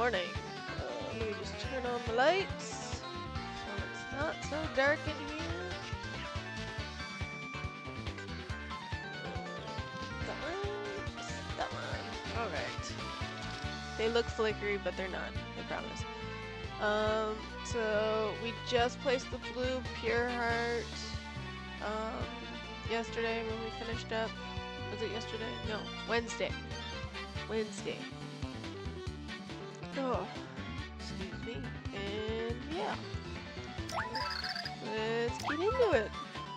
morning. Let me just turn on the lights so it's not so dark in here. That one. That one. Alright. They look flickery, but they're not. I promise. So we just placed the blue pure heart yesterday when we finished up. Was it yesterday? No, Wednesday. Wednesday. Oh, excuse me. And yeah, let's get into it.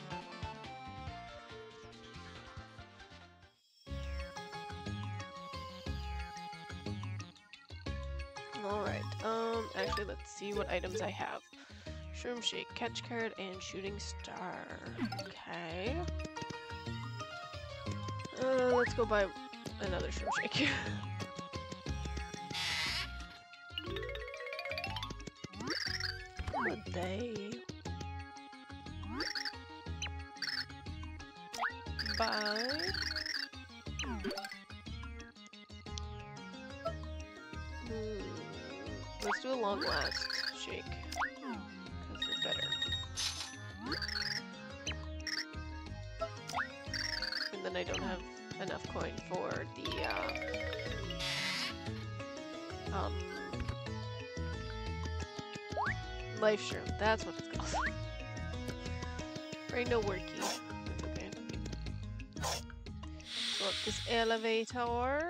Alright, actually let's see what items I have. Shroom Shake, Catch Card, and Shooting Star. Okay. Let's go buy another Shroom Shake. Would they buy? Let's do a long last shake, because they're better. And then I don't have enough coin for the, life shroom. That's what it's called. Right, no worky. That's okay. Go up this elevator.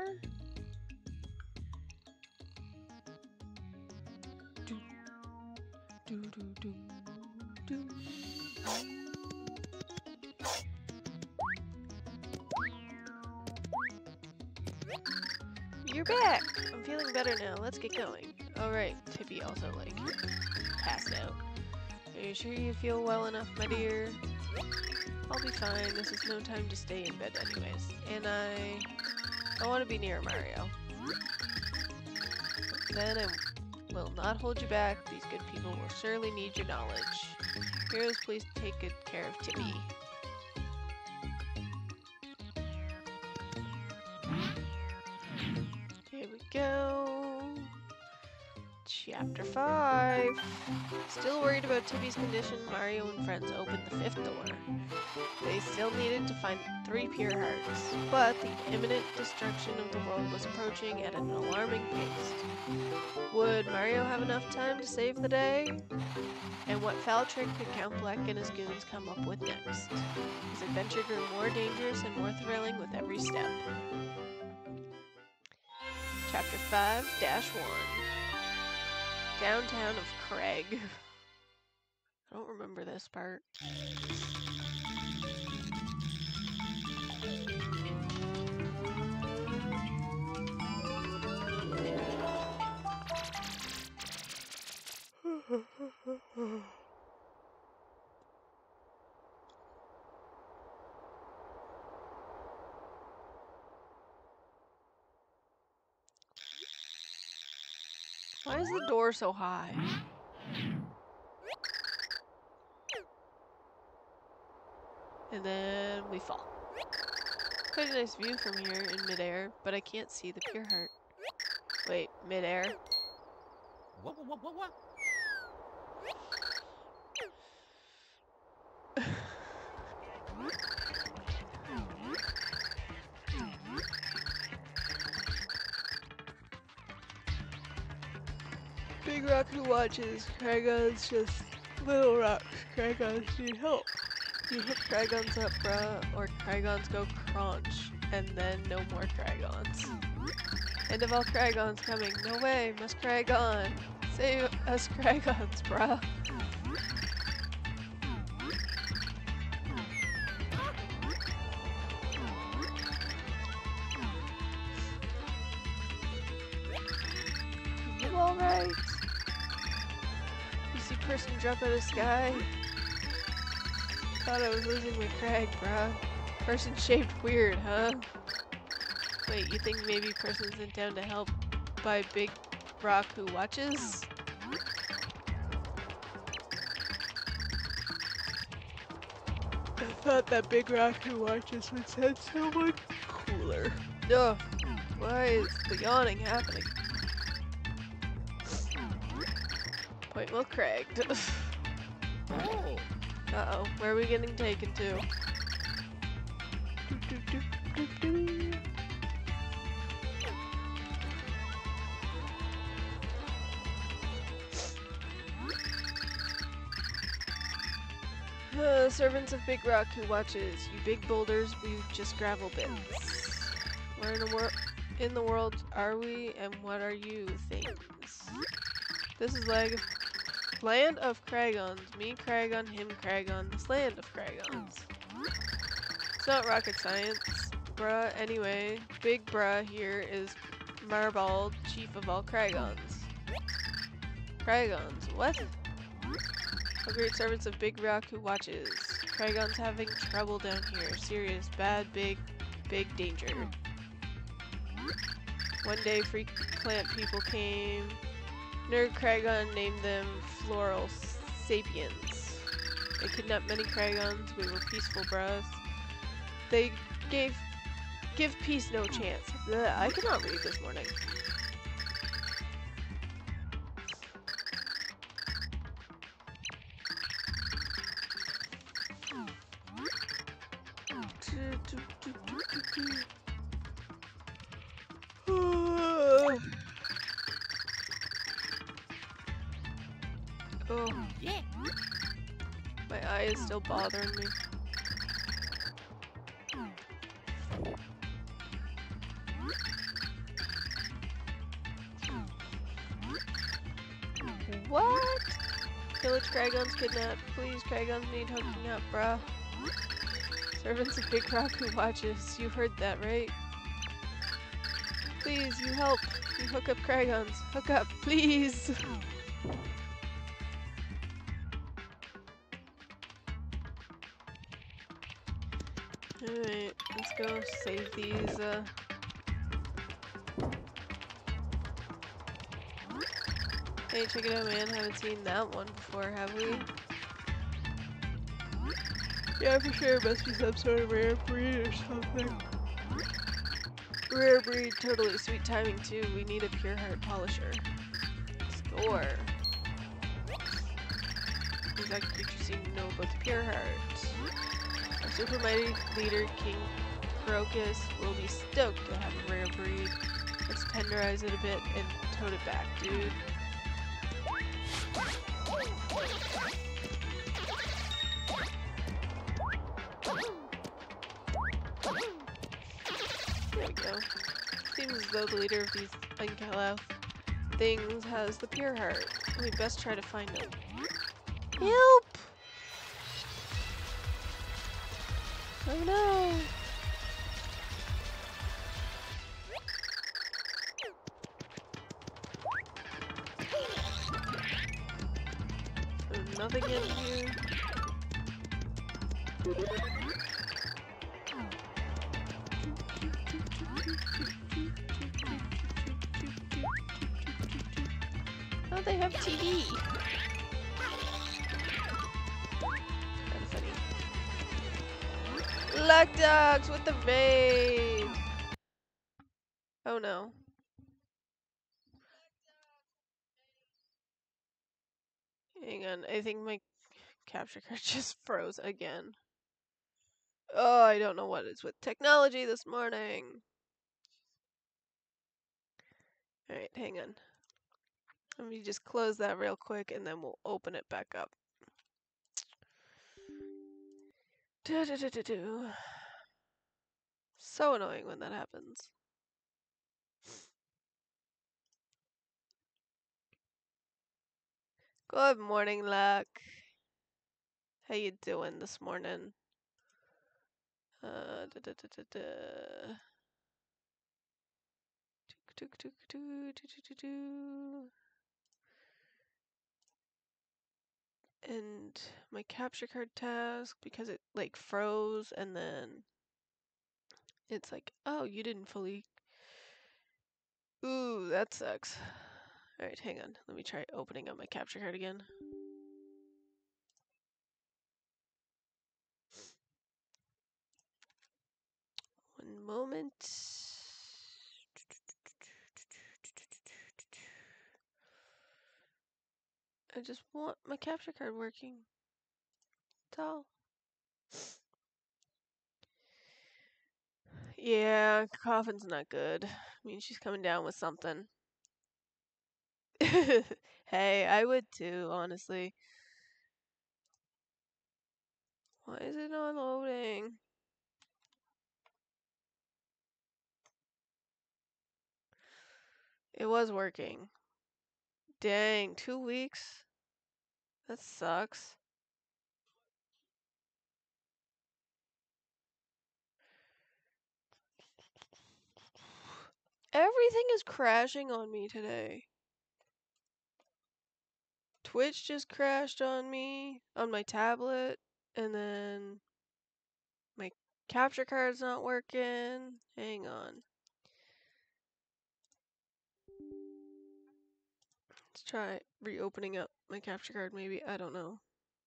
You're back! I'm feeling better now. Let's get going. Alright, Tippy also, like, passed out. Are you sure you feel well enough, my dear? I'll be fine. This is no time to stay in bed anyways. And I want to be near Mario. Then I will not hold you back. These good people will surely need your knowledge. Heroes, please take good care of Tippy. Here we go. Chapter 5. Still worried about Tippy's condition, Mario and friends opened the 5th door. They still needed to find 3 pure hearts, but the imminent destruction of the world was approaching at an alarming pace. Would Mario have enough time to save the day? And what foul trick could Count Black and his goons come up with next? His adventure grew more dangerous and more thrilling with every step. Chapter 5-1. Downtown of Craig. I don't remember this part. Why is the door so high? And then we fall. Quite a nice view from here in midair, but I can't see the pure heart. Wait, midair? What? Big Rock who watches. Cragons just little rocks. Cragons need help. You hit Cragons up, bruh, or Cragons go crunch, and then no more Cragons. End of all Cragons coming. No way, must Cragon. Save us Cragons, bruh. You alright? You see person drop out of sky? Thought I was losing my Crag, bruh. Person shaped weird, huh? Wait, you think maybe person's in town to help by Big Rock who watches? I thought that Big Rock who watches would send someone cooler. Ugh, why is the yawning happening? Point well cracked. Oh. Uh-oh, where are we getting taken to? Servants of Big Rock who watches. You big boulders, we just gravel bits. Where in the world are we, and what are you things? This is land of Cragons. Me Cragon, him Cragon. This land of Cragons. It's not rocket science. Bruh, anyway. Big Bruh here is Marbald, chief of all Cragons. Cragons, what? A great servants of Big Rock who watches. Cragons having trouble down here. Serious, bad, big danger. One day, freak plant people came. Nerd Cragon named them Floral Sapiens. They kidnapped many Cragons. We were peaceful bros. They give peace no chance. Blech, I cannot read this morning. Oh, Yeah. my eye is still bothering me. What? Village Cragons kidnapped. Please, Cragons need hooking up, bruh. Servants of Big Rock who watches. You heard that, right? Please, you help. You hook up Cragons. Hook up, please. Alright, let's go save these, Hey, check it out, man. Haven't seen that one before, have we? Yeah, for sure. Must be some sort of rare breed or something. Rare breed, totally. Sweet timing, too. We need a pure heart polisher. Score. Exact creatures seem to know about the pure heart. Our super mighty leader, King Crocus, will be stoked to have a rare breed. Let's tenderize it a bit and tote it back, dude. There we go. Seems as though the leader of these Unkalaf things has the pure heart. We best try to find him. Help! Oh no! There's nothing in here. Oh, they have TV. Kind of funny. Luck dogs with the raid. Oh no. Hang on, I think my capture card just froze again. Oh, I don't know what is with technology this morning. Alright, hang on. Let me just close that real quick and then we'll open it back up. So annoying when that happens. Good morning, Luck. How you doing this morning? And my capture card task, because it like froze and then it's like, oh, you didn't fully. Ooh, that sucks. Alright, hang on. Let me try opening up my capture card again. One moment. I just want my capture card working. That's all. Yeah, coffin's not good. I mean, she's coming down with something. Hey, I would too, honestly. Why is it not loading? It was working. Dang, 2 weeks? That sucks. Everything is crashing on me today. Twitch just crashed on me on my tablet, and then my capture card's not working. Hang on. Let's try reopening up my capture card maybe. I don't know.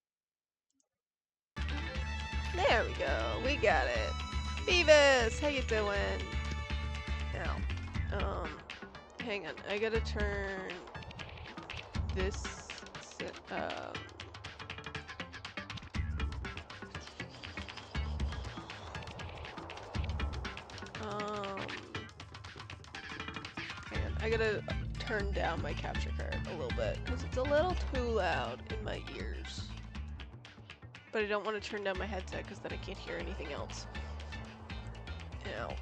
There we go. We got it. Beavis, how you doing? Now, hang on. I gotta turn this hang on. I gotta turn down my capture card a little bit because it's a little too loud in my ears. But I don't want to turn down my headset because then I can't hear anything else. Ow.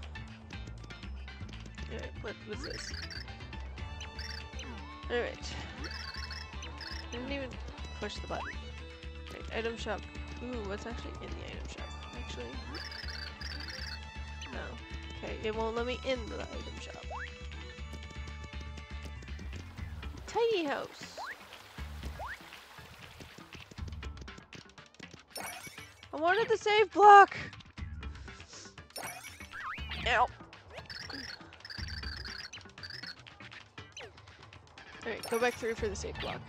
Alright, what was this? Alright. I didn't even push the button. Right, item shop. Ooh, what's actually in the item shop? Actually. No. Okay, it won't let me in the item shop. Tiny house. I wanted the save block! Ow. Alright, go back through for the save block.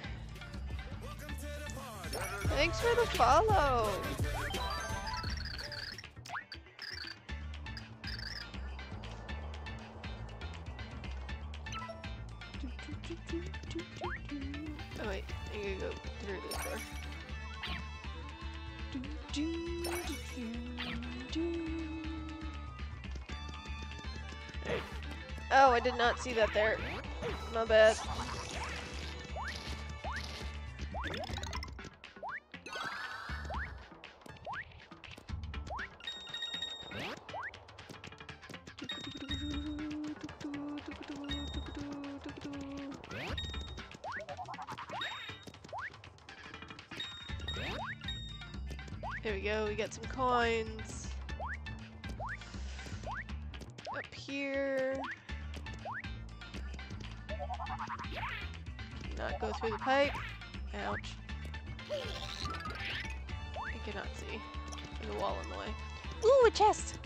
Thanks for the follow! Oh wait, I gotta go through this door. Right. Oh, I did not see that there. My bad. There we go, we got some coins. Up here. Cannot go through the pipe. Ouch. I cannot see. There's a wall in the way. Ooh, a chest!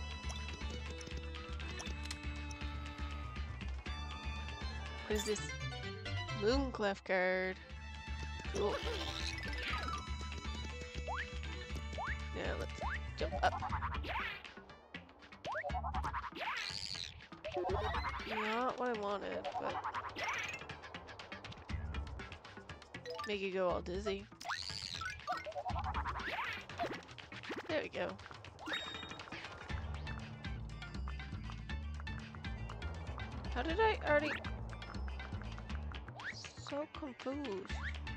What is this? Moonclef card. Cool. Now let's jump up. Not what I wanted, but make you go all dizzy. There we go. How did I already... So confused.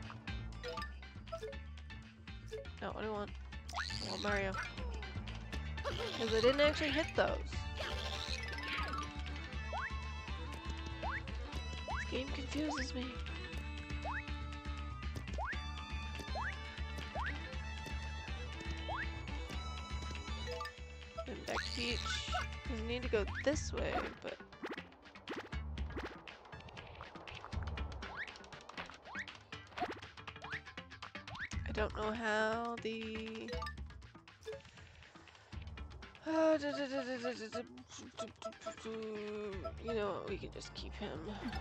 No, what do I want? I want Mario. Because I didn't actually hit those. This game confuses me. And back to Peach. I need to go this way, but... I don't know how the... You know what, we can just keep him.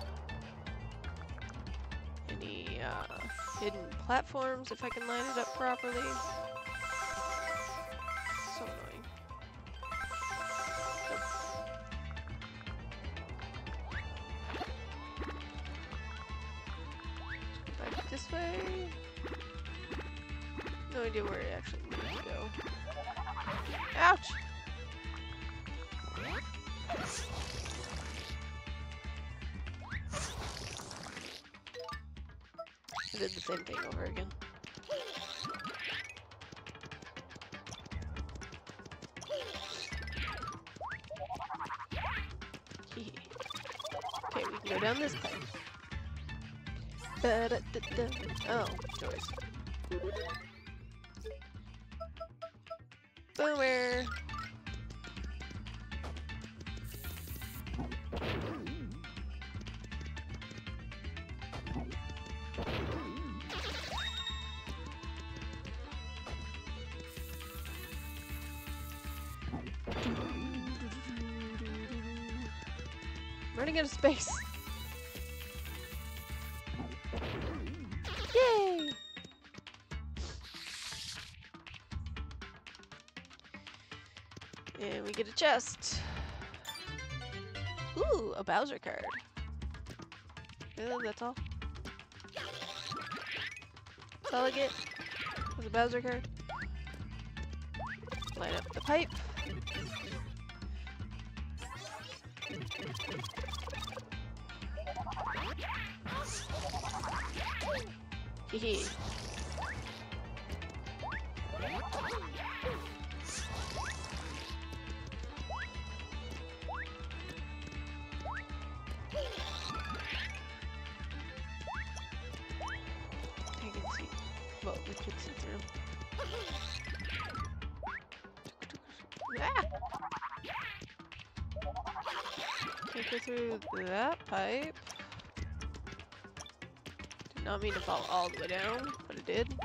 Any hidden platforms if I can line it up properly. So annoying. Let's go back this way? No idea where it actually needs to go. Ouch! I did the same thing over again. Okay, we can go down this pipe. Ba-da-da-da. Oh, doors. Boomer! Running out of space. Yay! And we get a chest. Ooh, a Bowser card. Really, that's all? That's all I get? Was a Bowser card? Light up the pipe. Hehe. I can see. Well, we can see through. Ah! Can't go through that pipe. Did not mean to fall all the way down, but it did.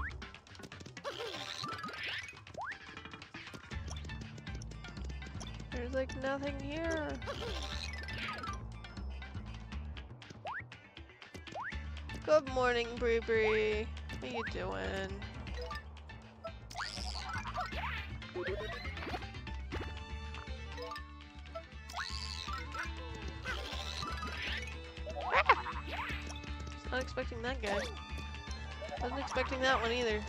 There's like nothing here. Good morning, Bree Bree. How you doing? Not expecting that guy. Wasn't expecting that one either.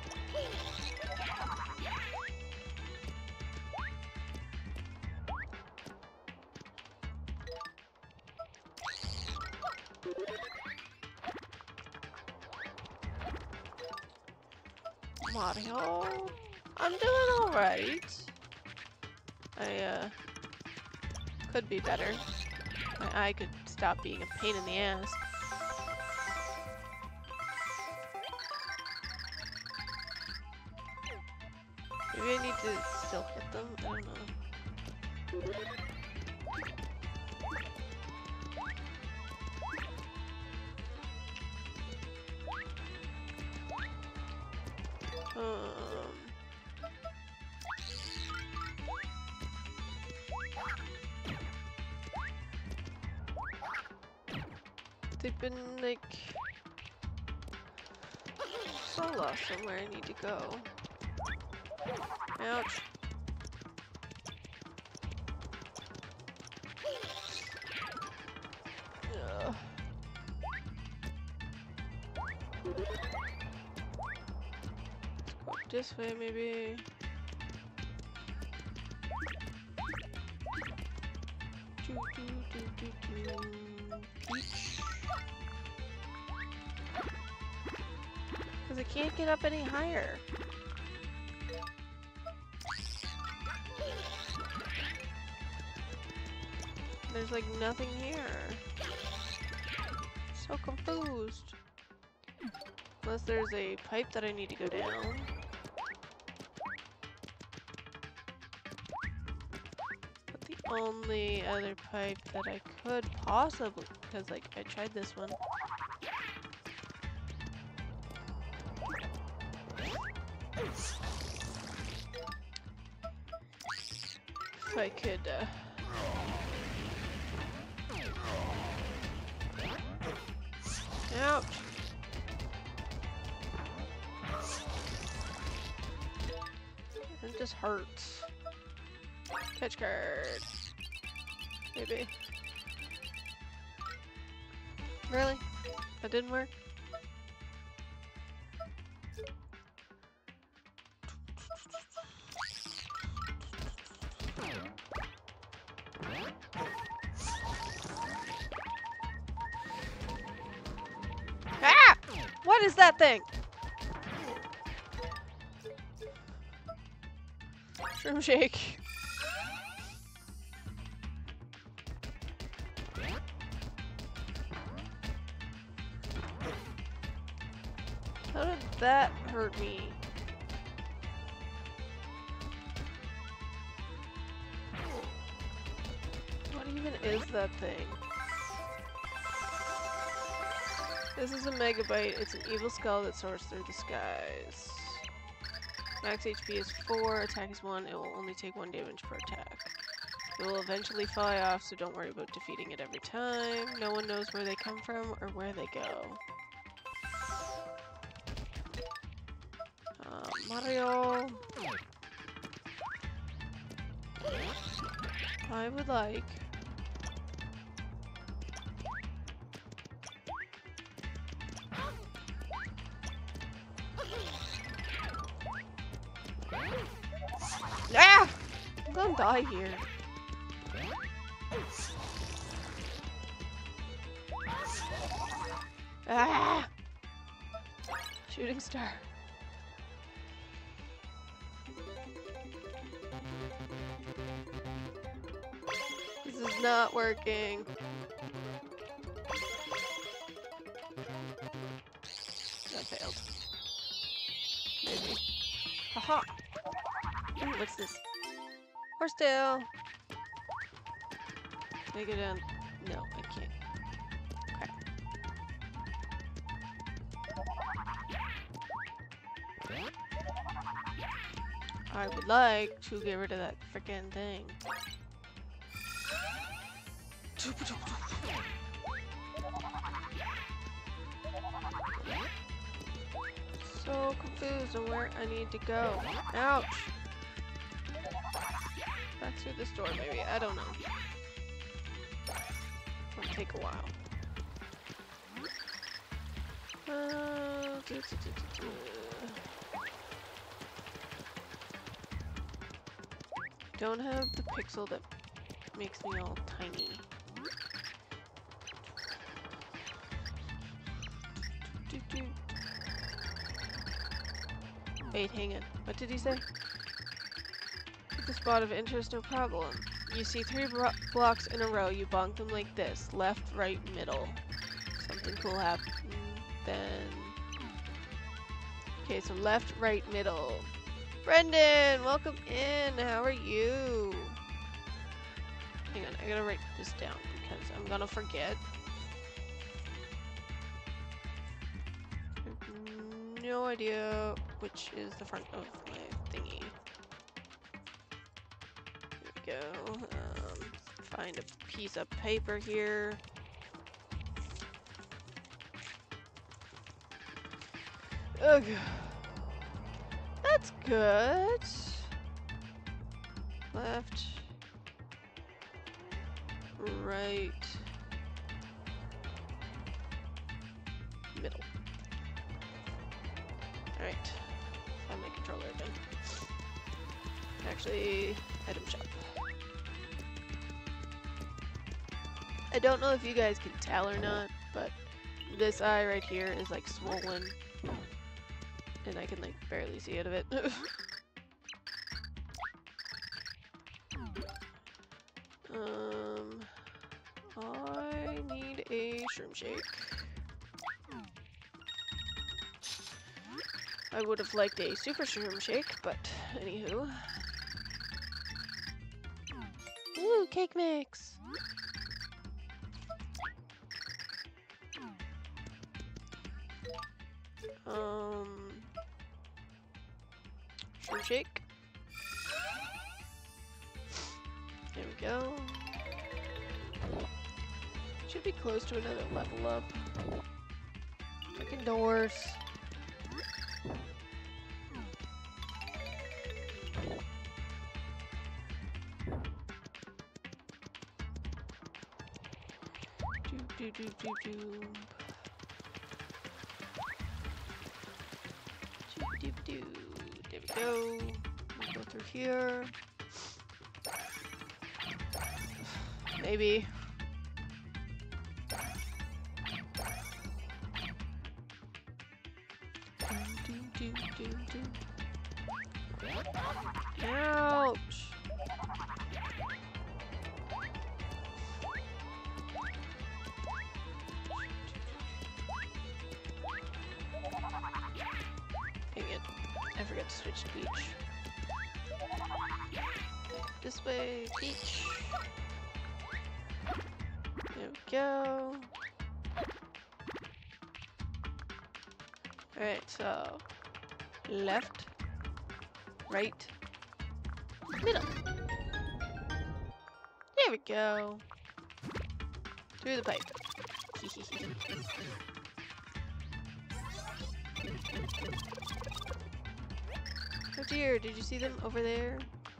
Mario, I'm doing alright. I could be better. My eye could stop being a pain in the ass. Maybe I need to still hit them? I don't know. They've been like so lost somewhere I need to go. Ouch. Ugh. Let's go this way maybe. Because I can't get up any higher. There's like nothing here. So confused. Unless there's a pipe that I need to go down. But the only other pipe that I could possibly, because like I tried this one. If I could ouch. It just hurts. Catch card. Maybe. Really? That didn't work? What is that thing? Shroom shake. How did that hurt me? What even is that thing? This is a megabyte. It's an evil skull that soars through the skies. Max HP is 4, attack is 1, it will only take 1 damage per attack. It will eventually fly off, so don't worry about defeating it every time. No one knows where they come from or where they go. Mario. I would like... Ah! I'm gonna die here. Ah! Shooting star. This is not working. That failed. Maybe. Haha! Ooh, what's this? Horsetail! Can I go down? No, I can't. Okay. I would like to get rid of that freaking thing. So confused on where I need to go. Ouch! Back through this door, maybe. I don't know. It'll take a while. Don't have the pixel that makes me all tiny. Wait, hang on. What did he say? Hit the spot of interest, no problem. You see 3 blocks in a row, you bonk them like this. Left, right, middle. Something cool happened. Then... Okay, so left, right, middle. Brendan, welcome in. How are you? Hang on, I gotta write this down because I'm gonna forget. I have no idea which is the front of my thingy. Here we go. Find a piece of paper here. Ugh. That's good. Left. Right. Middle. Alright. Find my controller again. Actually, item shop. I don't know if you guys can tell or not, but this eye right here is like swollen. And I can like barely see out of it. I need a shroom shake. I would have liked a super shroom shake, but anywho. Ooh, cake mix! Shroom shake. There we go. Should be close to another level up. Freaking doors. Do. There we go. We'll go through here. Maybe. Ouch! Dang it. I forgot to switch to beach. This way, beach. There we go. Alright, so left, right, middle. There we go. Through the pipe. Oh dear, did you see them over there?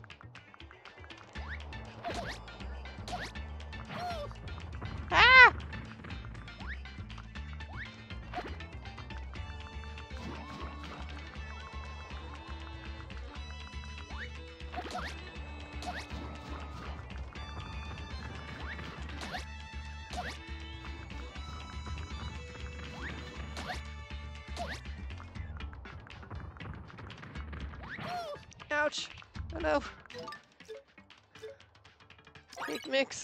Ah! Ouch! Oh no! Cake mix.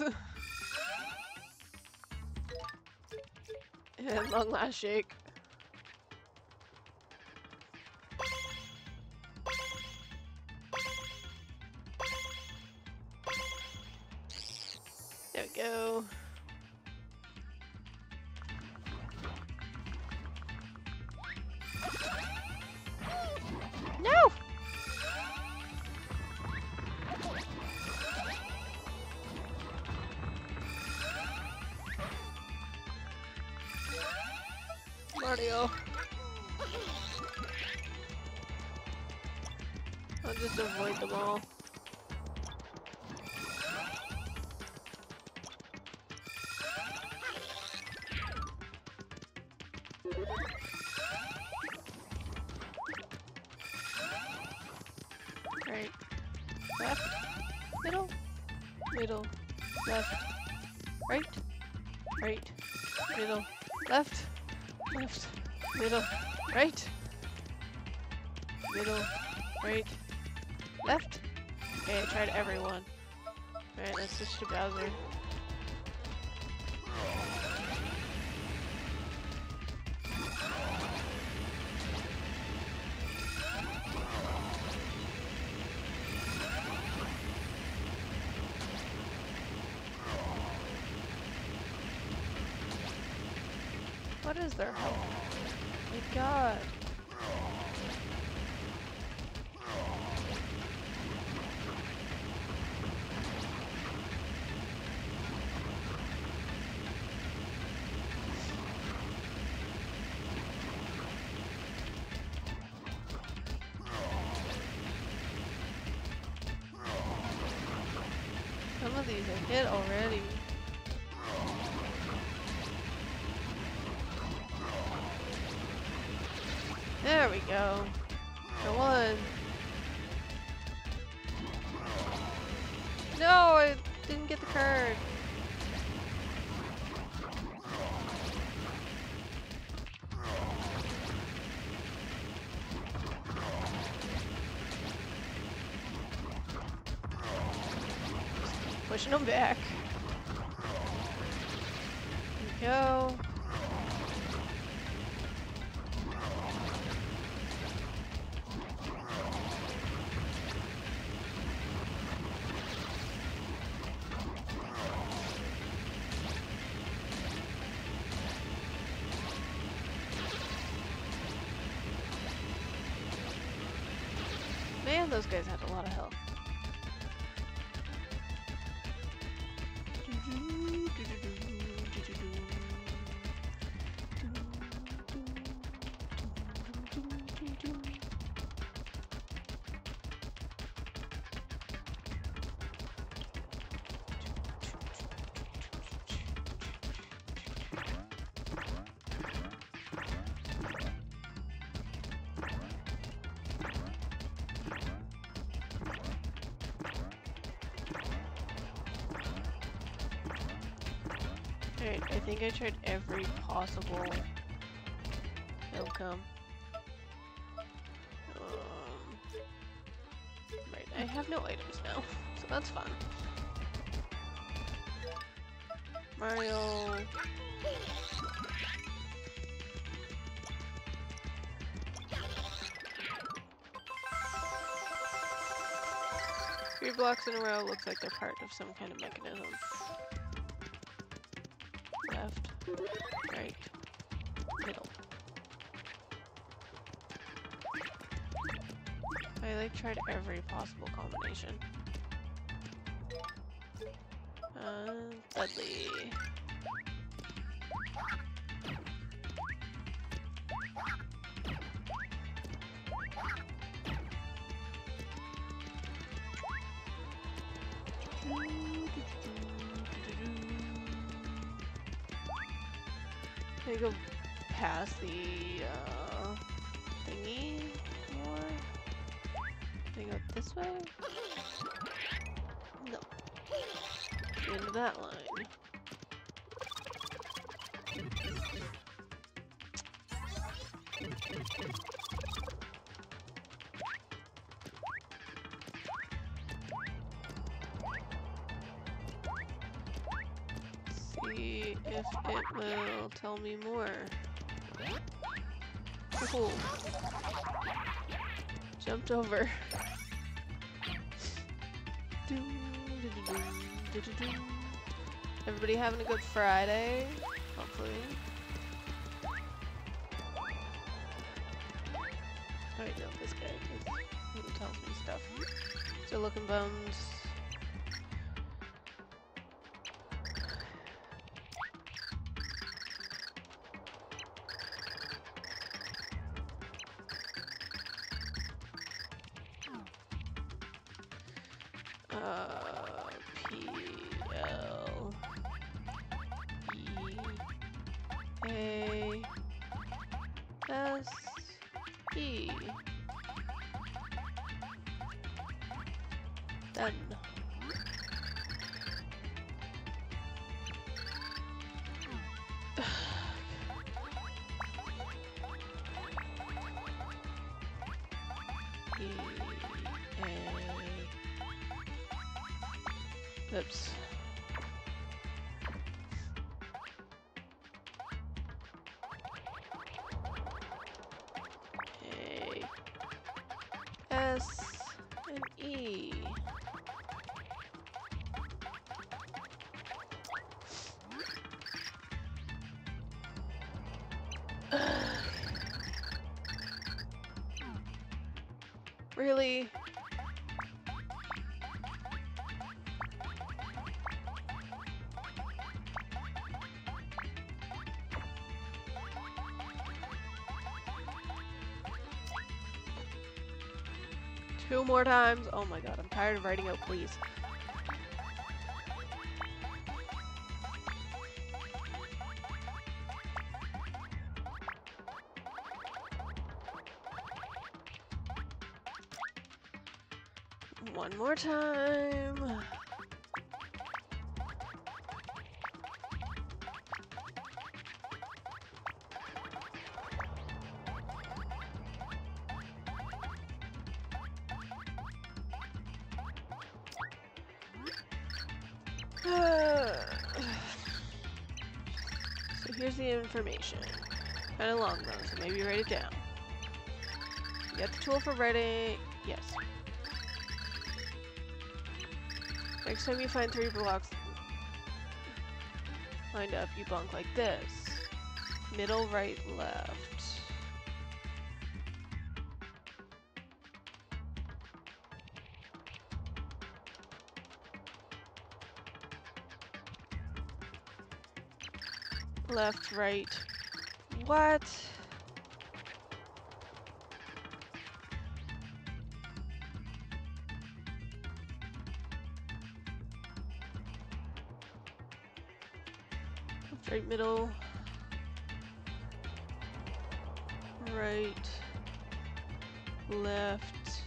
And long last shake. There we go. No! Mario. I'll just avoid them all. Right. Left. Middle. Middle. Left. Right. Right. Middle. Left. Left. Middle. Right. Middle. Right. Left. Okay, I tried everyone. Alright, let's switch to Bowser. What is their health? My god. Some of these I hit already. There we go. For one. No, I didn't get the card. Pushing them back. There we go. Man, those guys had a lot of health. Alright, I think I tried every possible outcome. Right, I have no items now, so that's fun. Mario. 3 blocks in a row looks like they're part of some kind of mechanism. Left, right, middle. I like tried every possible combination. Dudley. Can I go past the thingy more? Can I go this way? No. Into that line. See if it will tell me more. Cool. Jumped over. Everybody having a good Friday? Hopefully. Alright, no, this guy, because he tells me stuff. So looking bones. P L E A S E. Done. Oops. A S and E. Really? Two more times? Oh my god, I'm tired of writing out please. One more time. So here's the information. Kind of long though, so maybe write it down. You got the tool for writing. Yes. Next time you find 3 blocks lined up, you bonk like this. Middle, right, left. Left, right. What? Left, right, middle. Right. Left.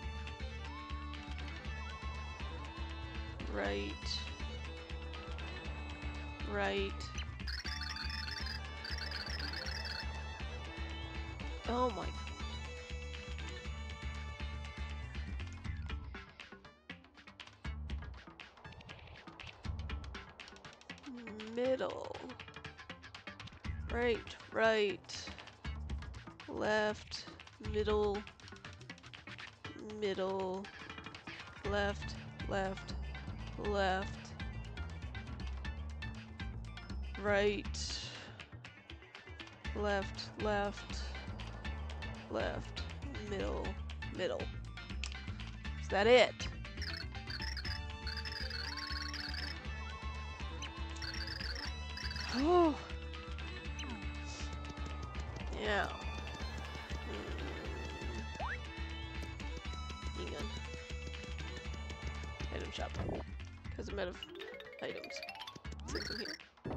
Right. Right. Oh my. middle. Right, right. Left, middle, middle, left, left, left, right, left, left, left, middle, middle. Is that it? Oh. Yeah. Hang on. Item shop. Because I'm out of items. Since I'm here.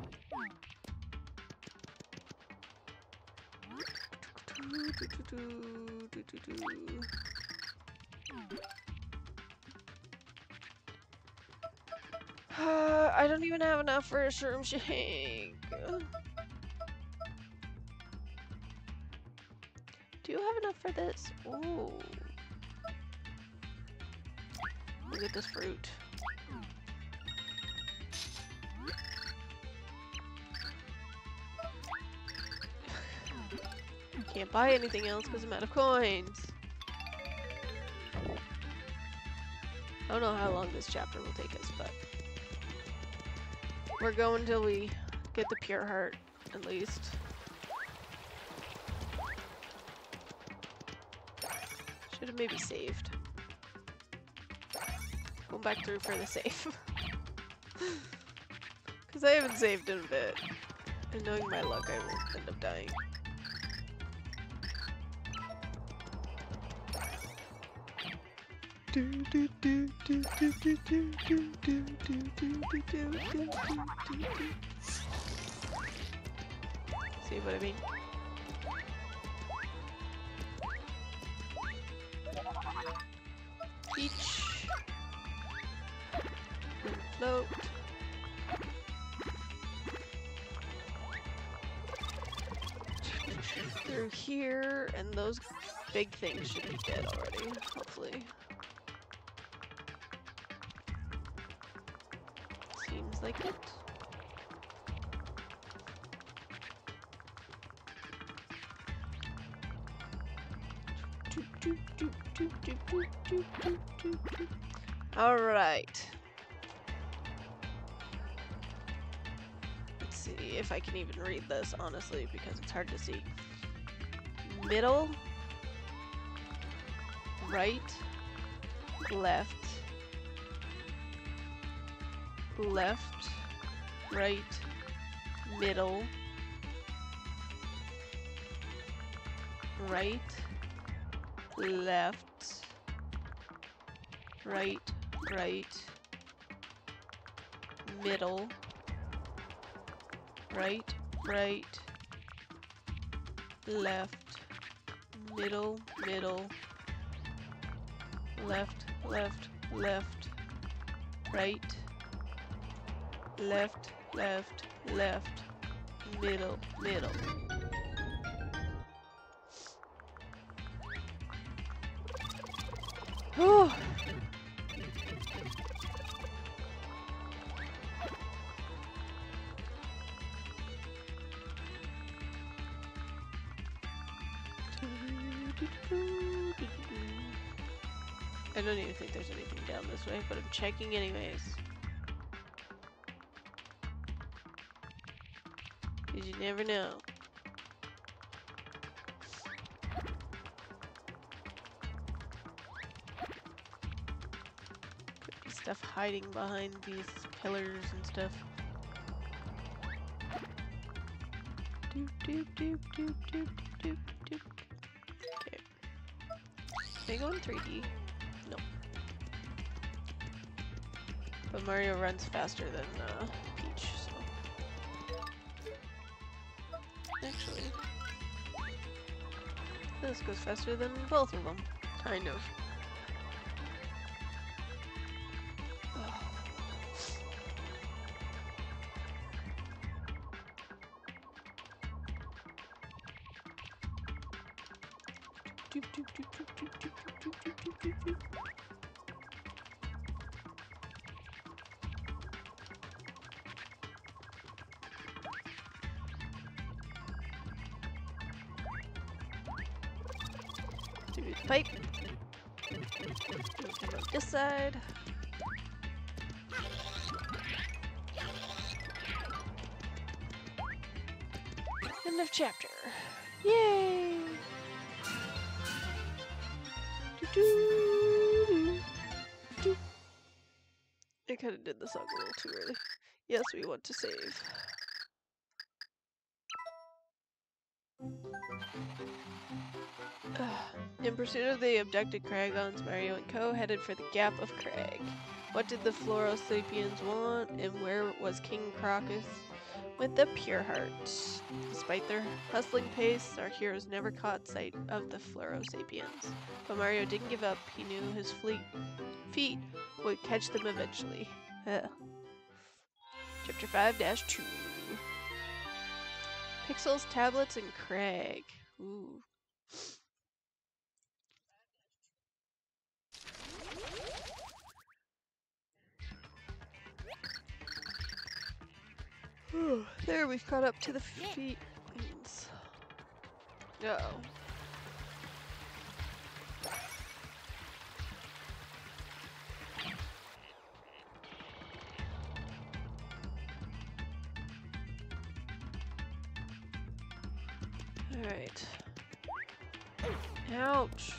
I don't even have enough for a shroom shake. Do you have enough for this? Ooh. Look at this fruit. Can't buy anything else because I'm out of coins. I don't know how long this chapter will take us, but we're going till we get the pure heart, at least. Should have maybe saved. Going back through for the save. Because I haven't saved in a bit. And knowing my luck, I will end up dying. See what I mean? Peach. And float. Through here, and those big things should be dead already, hopefully. Seems like it. Alright. Let's see if I can even read this, honestly, because it's hard to see. Middle, right, left, left, right, middle, right, left, right, right, middle, right, right, left, middle, middle, left, left, left, right, left, left, left, middle, middle. Whew. I don't even think there's anything down this way, but I'm checking anyways. Because you never know. Could be stuff hiding behind these pillars and stuff. Doop, doop, doop, doop, doop, doop, doop. Okay. Can I go in 3D? No. But Mario runs faster than Peach, so... Actually... this goes faster than both of them. Kind of. Doop, doop, doop, doop, doop, doop, doop, doop, doop, doop, doop. Through the pipe. Come on this side. End of chapter. Yay! I kind of did the song a little too early. Yes, we want to save. In pursuit of the abducted Cragons, Mario and Co. headed for the Gap of Crag. What did the Florosapiens want, and where was King Crocus with the Pure Heart? Despite their hustling pace, our heroes never caught sight of the Florosapiens. But Mario didn't give up. He knew his feet would catch them eventually. Chapter 5-2. Pixels, tablets, and Crag. Ooh. There, we've caught up to the feet. Uh-oh. Alright. Ouch.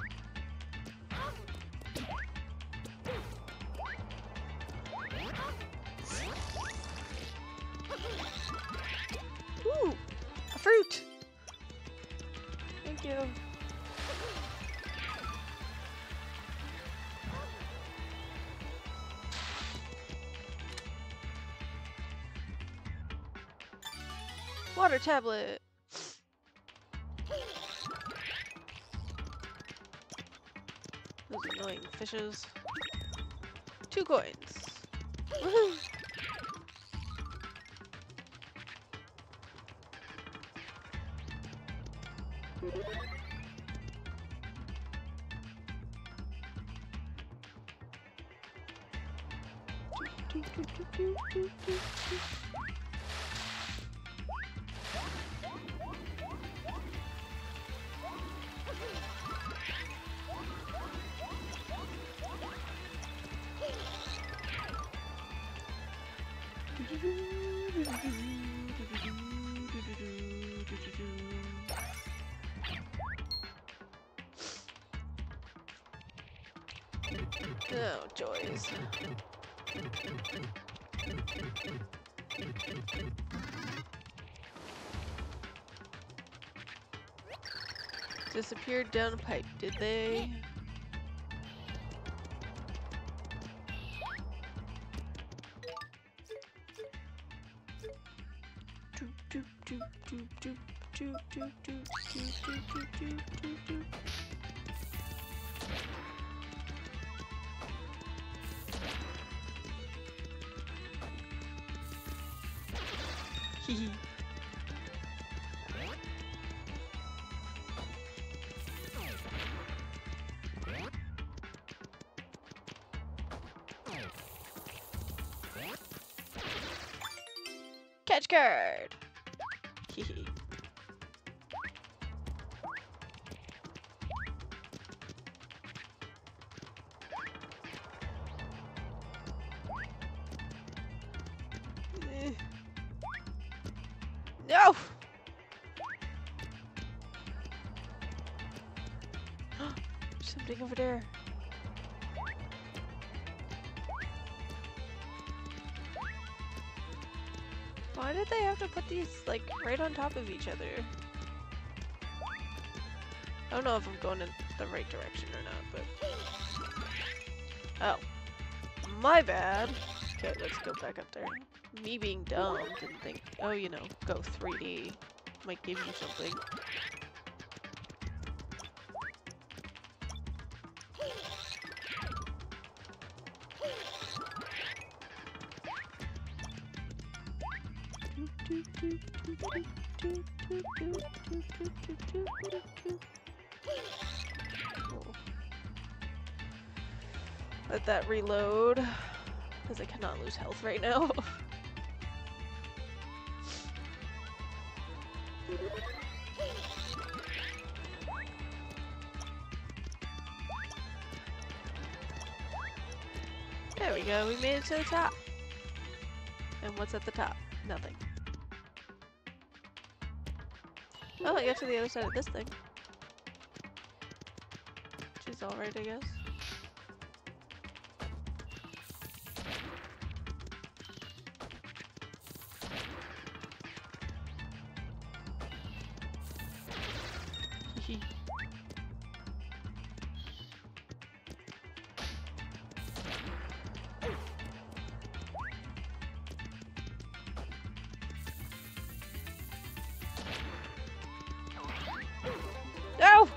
Ooh! A fruit! Thank you. Water tablet! Those annoying fishes. 2 coins. Woohoo! Oh, joys. Disappeared down a pipe, did they? Hehe. Catch card! Hehe. No! There's something over there. Why did they have to put these, like, right on top of each other? I don't know if I'm going in the right direction or not, but... Oh. My bad. Okay, let's go back up there. Me being dumb didn't think, oh, you know, go 3D. Might give you something. Let that reload, because I cannot lose health right now. There we go, we made it to the top. And what's at the top? Nothing. Oh, I got to the other side of this thing. Which is alright, I guess. Hee. No!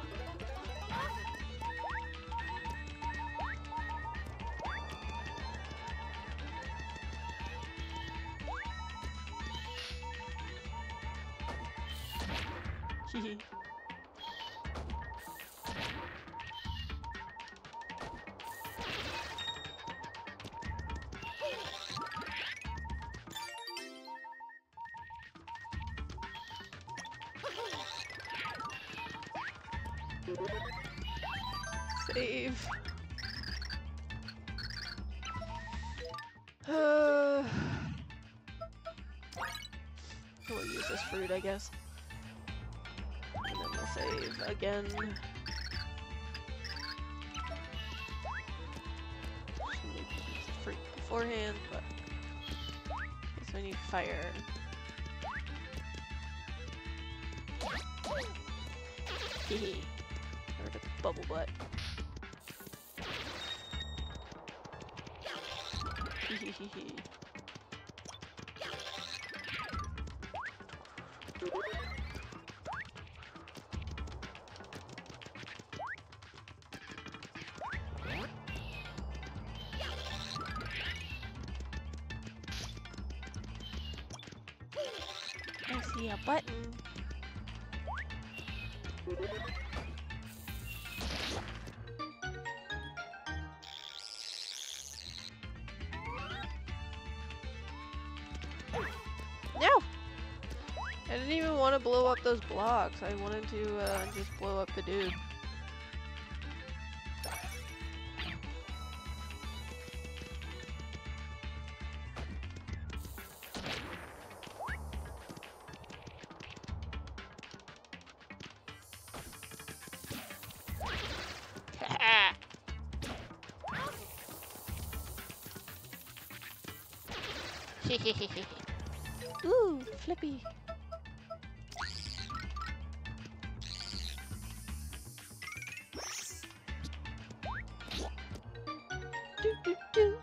Hee. Save. We'll use this fruit, I guess. And then we'll save again. Should maybe use the fruit beforehand, but I guess I need fire. Hehe. Or the bubble butt. Hehehe. I see a button. No! I didn't even want to blow up those blocks. I wanted to just blow up the dude. Ooh, flippy. Do, do, do.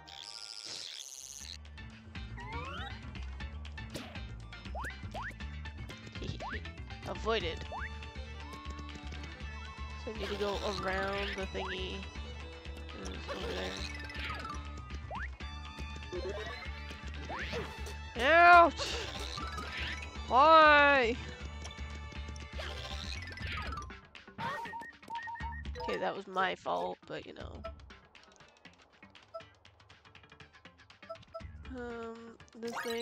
Avoided. So I need to go around the thingy. It's over there. Ouch! Why? Okay, that was my fault, but you know. This thing.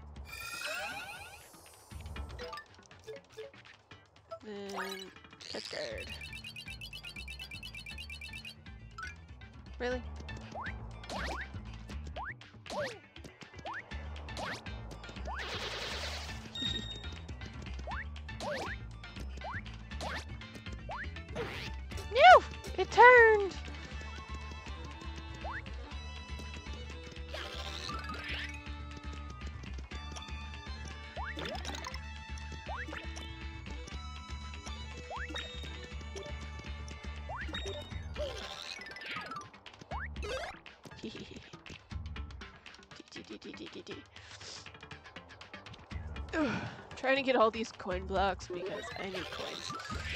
Then catch guard. Really? No! It turned! Trying to get all these coin blocks because I need coins.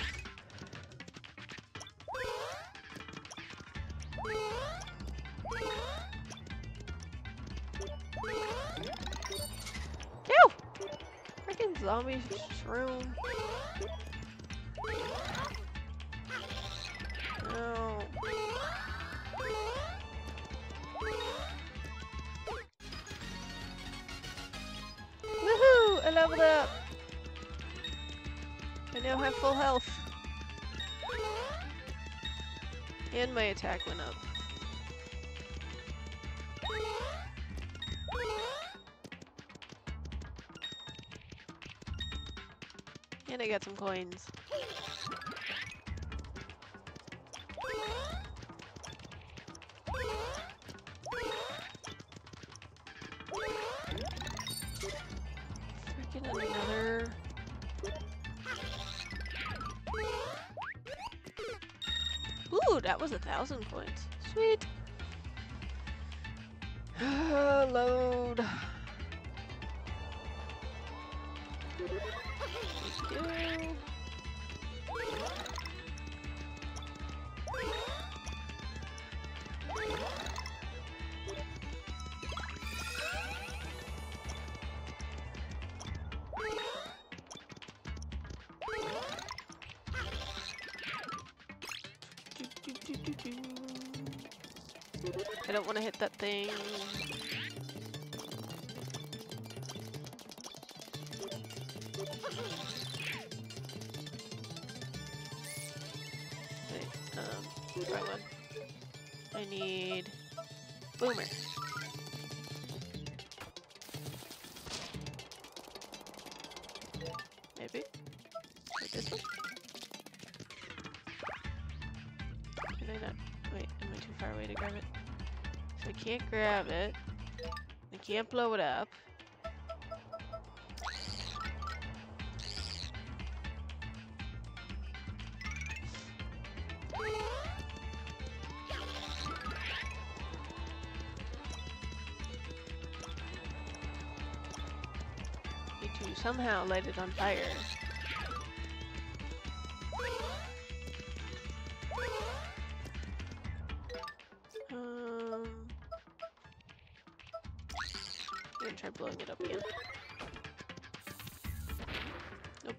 No! Freaking zombie shroom. No. Woohoo! I leveled up! I now have full health. And my attack went up. And I got some coins. Freaking another. Ooh, that was 1,000 coins. Sweet. Load. Thank you. I don't want to hit that thing. Wait, wrong one. I need boomer. Maybe? Like this one? Can I not? Wait, am I too far away to grab it? So I can't grab it. I can't blow it up. Need to somehow light it on fire. I'm gonna try blowing it up again. Nope.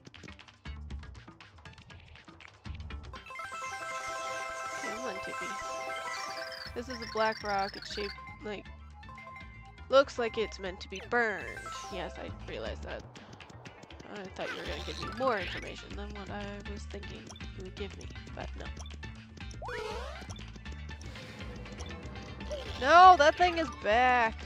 Come on, Tippy. This is a black rock. It's shaped like... Looks like it's meant to be burned. Yes, I realized that. I thought you were gonna give me more information than what I was thinking you would give me, but no. No, that thing is back!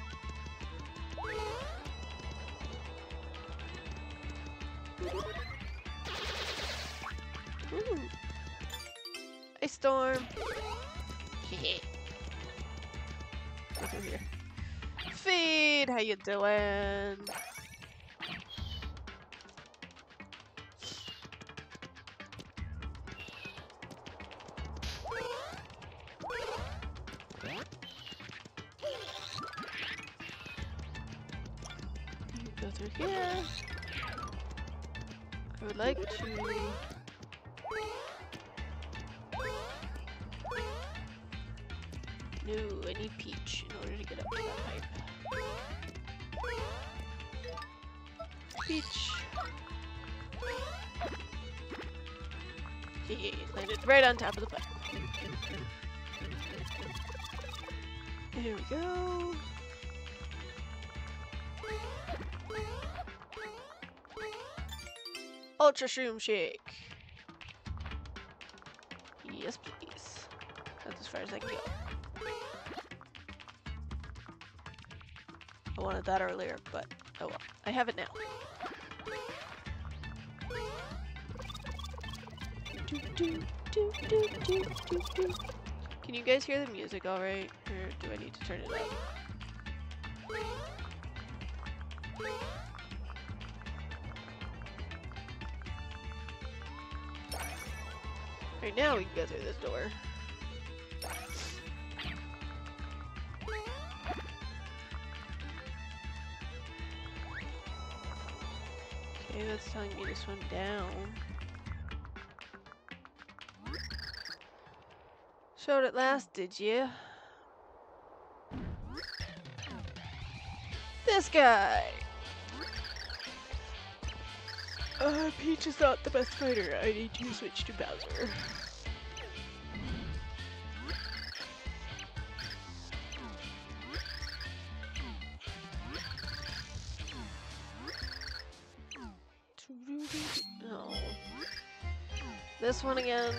Ooh. Ice storm! Hehe. Go through here. Feed! How you doing? Go through here. I would like to... No, I need peach in order to get up to that pipe. Peach. Yeah, landed right on top of the pipe. There we go. Ultra Shroom Shake. Yes, please. That's as far as I can go. I wanted that earlier, but oh well. I have it now. Can you guys hear the music alright? Or do I need to turn it up? Right now we can go through this door. Okay, that's telling me to swim down. Showed it last, did you? This guy! Peach is not the best fighter. I need to switch to Bowser. No. This one again.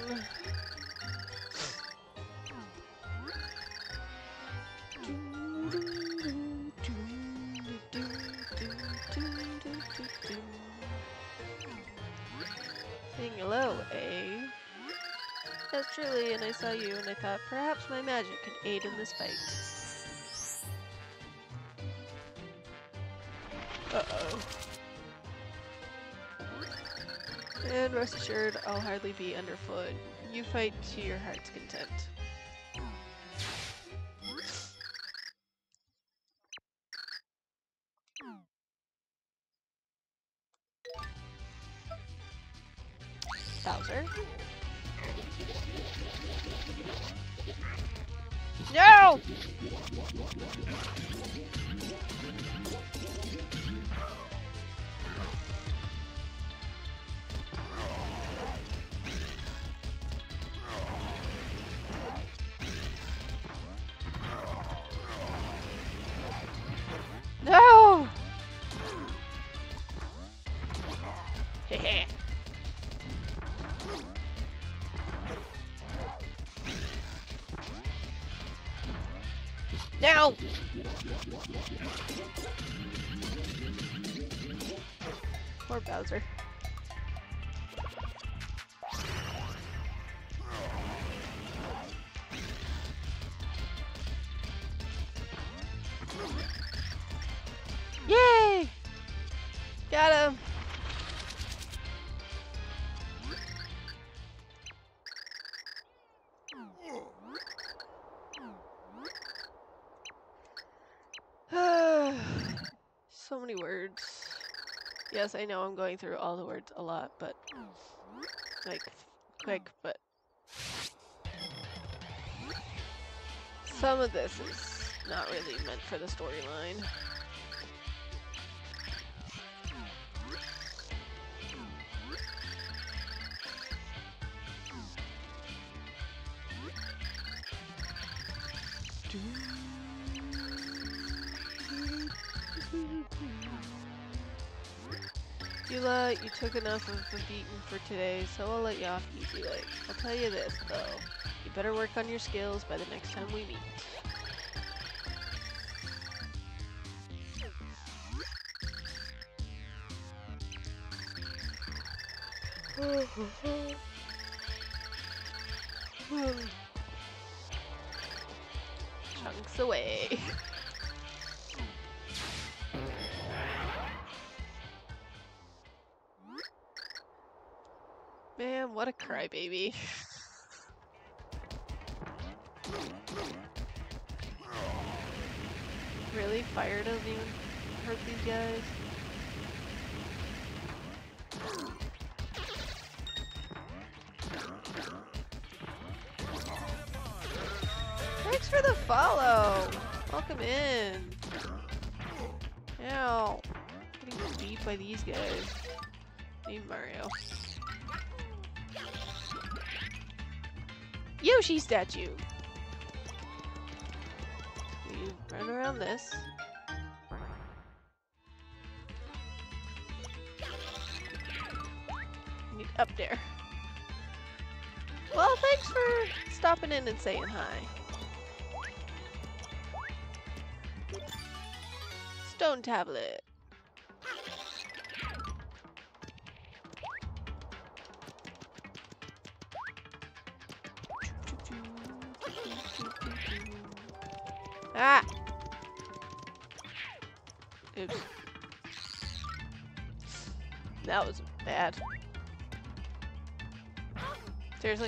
Saying hello, eh? Yes, truly, and I saw you and I thought perhaps my magic could aid in this fight. Uh-oh. And rest assured, I'll hardly be underfoot. You fight to your heart's content. Bowser? No! No! Hehe. Now! Poor Bowser. Yay! Got him! So many words. Yes, I know I'm going through all the words a lot, but like quick, but some of this is not really meant for the storyline. You took enough of a beating for today, so I'll let you off easy. Like, I'll tell you this, though. You better work on your skills by the next time we meet. Chunks away. Man, what a crybaby. Really? Fire doesn't even hurt these guys? Thanks for the follow! Welcome in. Ow. Getting beat by these guys. Need Mario. Yoshi statue! You run around this. Need up there. Well, thanks for stopping in and saying hi. Stone tablet. Ah! Oops. That was bad. Seriously?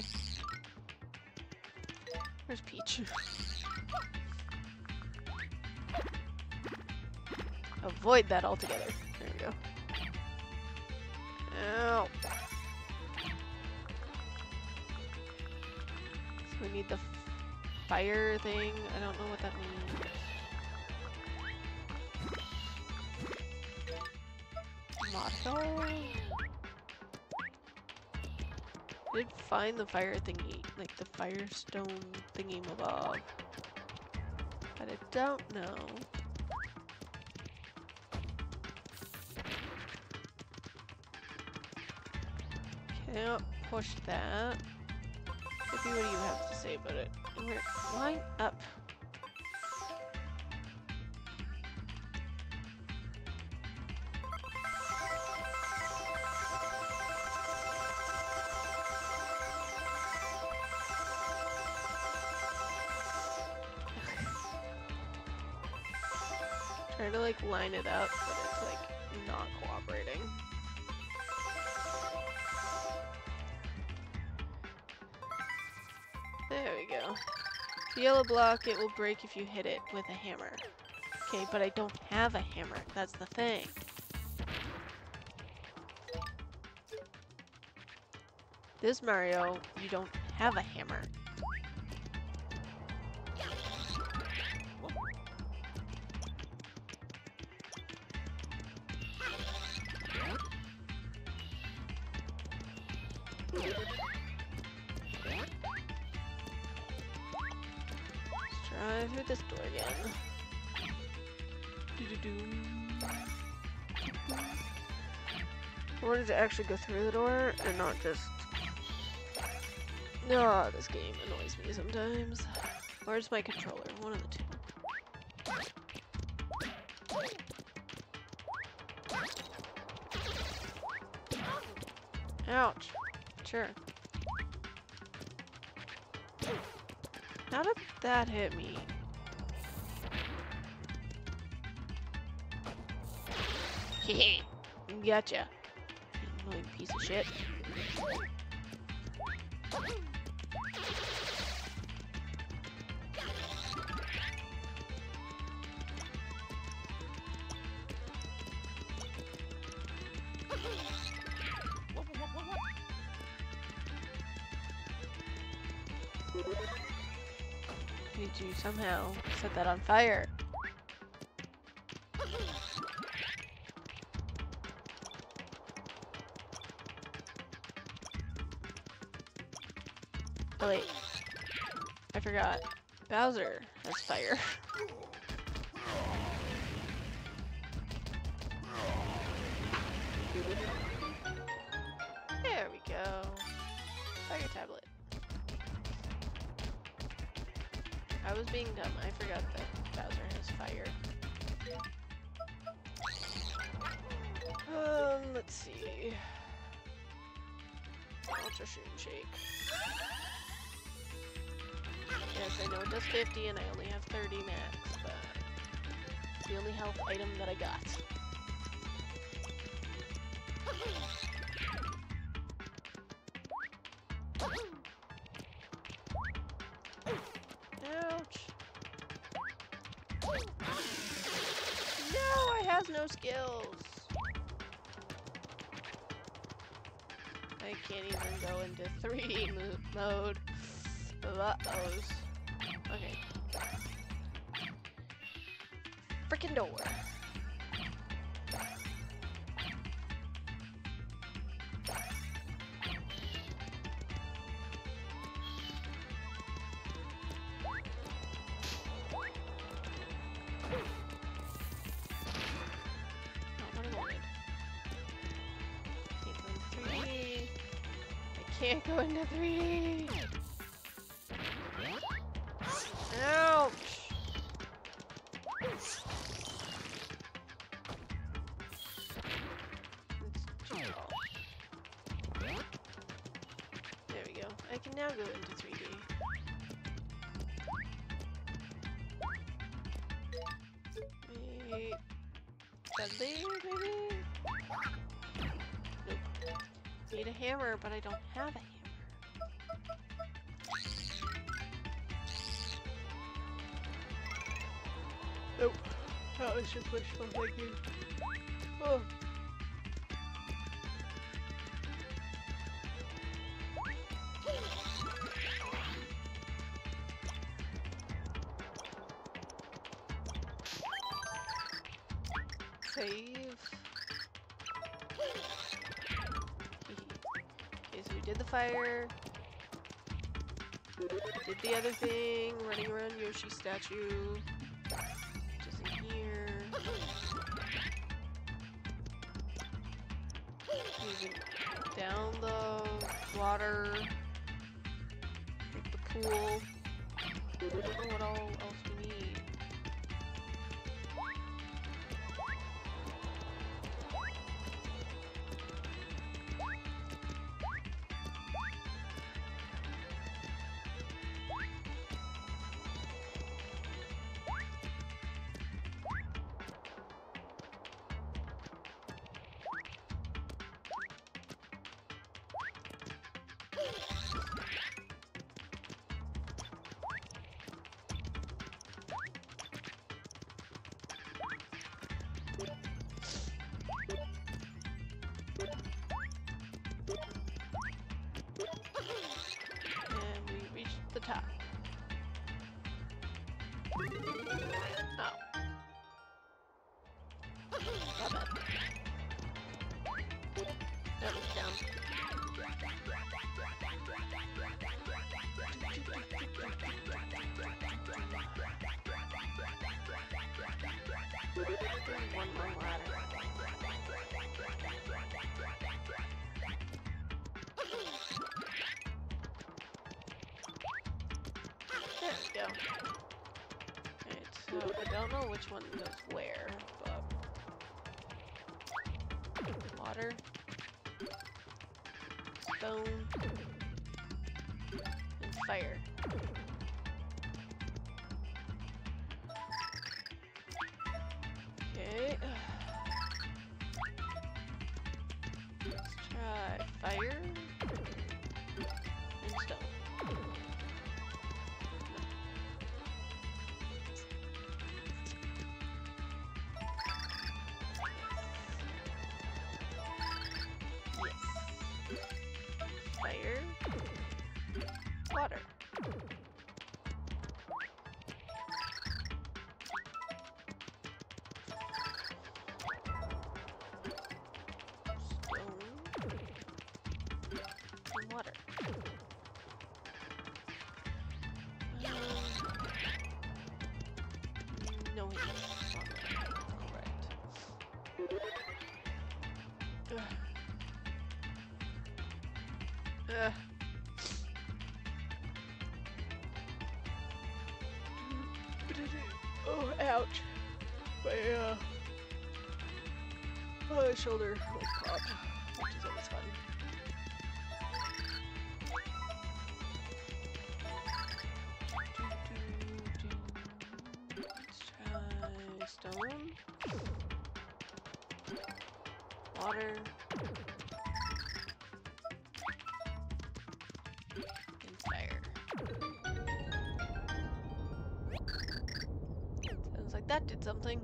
Where's Peach? Avoid that altogether. There we go. Ow. So we need the fire thing. I don't know what that means. Motto? I did find the fire thingy, like the firestone thingy mabob. But I don't know. Can't push that. Sophie, what do you have to say about it? Line up. Trying to like line it up, but it's like not cooperating. There we go. The yellow block, it will break if you hit it with a hammer. Okay, but I don't have a hammer. That's the thing. This Mario, you don't have a hammer. Let's try through this door again. I wanted to actually go through the door and not just... No, this game annoys me sometimes. Or it's my controller, one of the two. Ouch. Sure. How did that hit me? Hehe. Gotcha. Annoying piece of shit. Need to somehow set that on fire. Oh wait, I forgot. Bowser has fire. There we go. Fire tablet. I was being dumb. I forgot that Bowser has fire. Let's see. Ultra Shroom Shake. Yes, I know it does 50 and I only have 30 max, but it's the only health item that I got. Ouch. No, I has no skills. I can't even go into 3D mode. Uh-ohs. Okay. Frickin' door. Can't go into 3D. Ouch. It's too tall. There we go. I can now go into 3D. Wait. That there, maybe? Nope. Need a hammer, but I don't have a hammer. Nope. Oh, I should push one like you. Oh. Save. Okay, so we did the fire. Did the other thing, running around Yoshi's statue. Just in here. Moving down the water. Make the pool. I don't know what all else we need. top. Oh. My bad. That was down. One more ladder. There we go. Alright, so I don't know which one goes where, but water, stone, and fire. Okay. Let's try fire and stone. Yes. Fire. Water. And water. No heat. Alright. Oh, ouch. My shoulder like popped, which is always fun. Let's try stone, water, and fire. Sounds like that did something.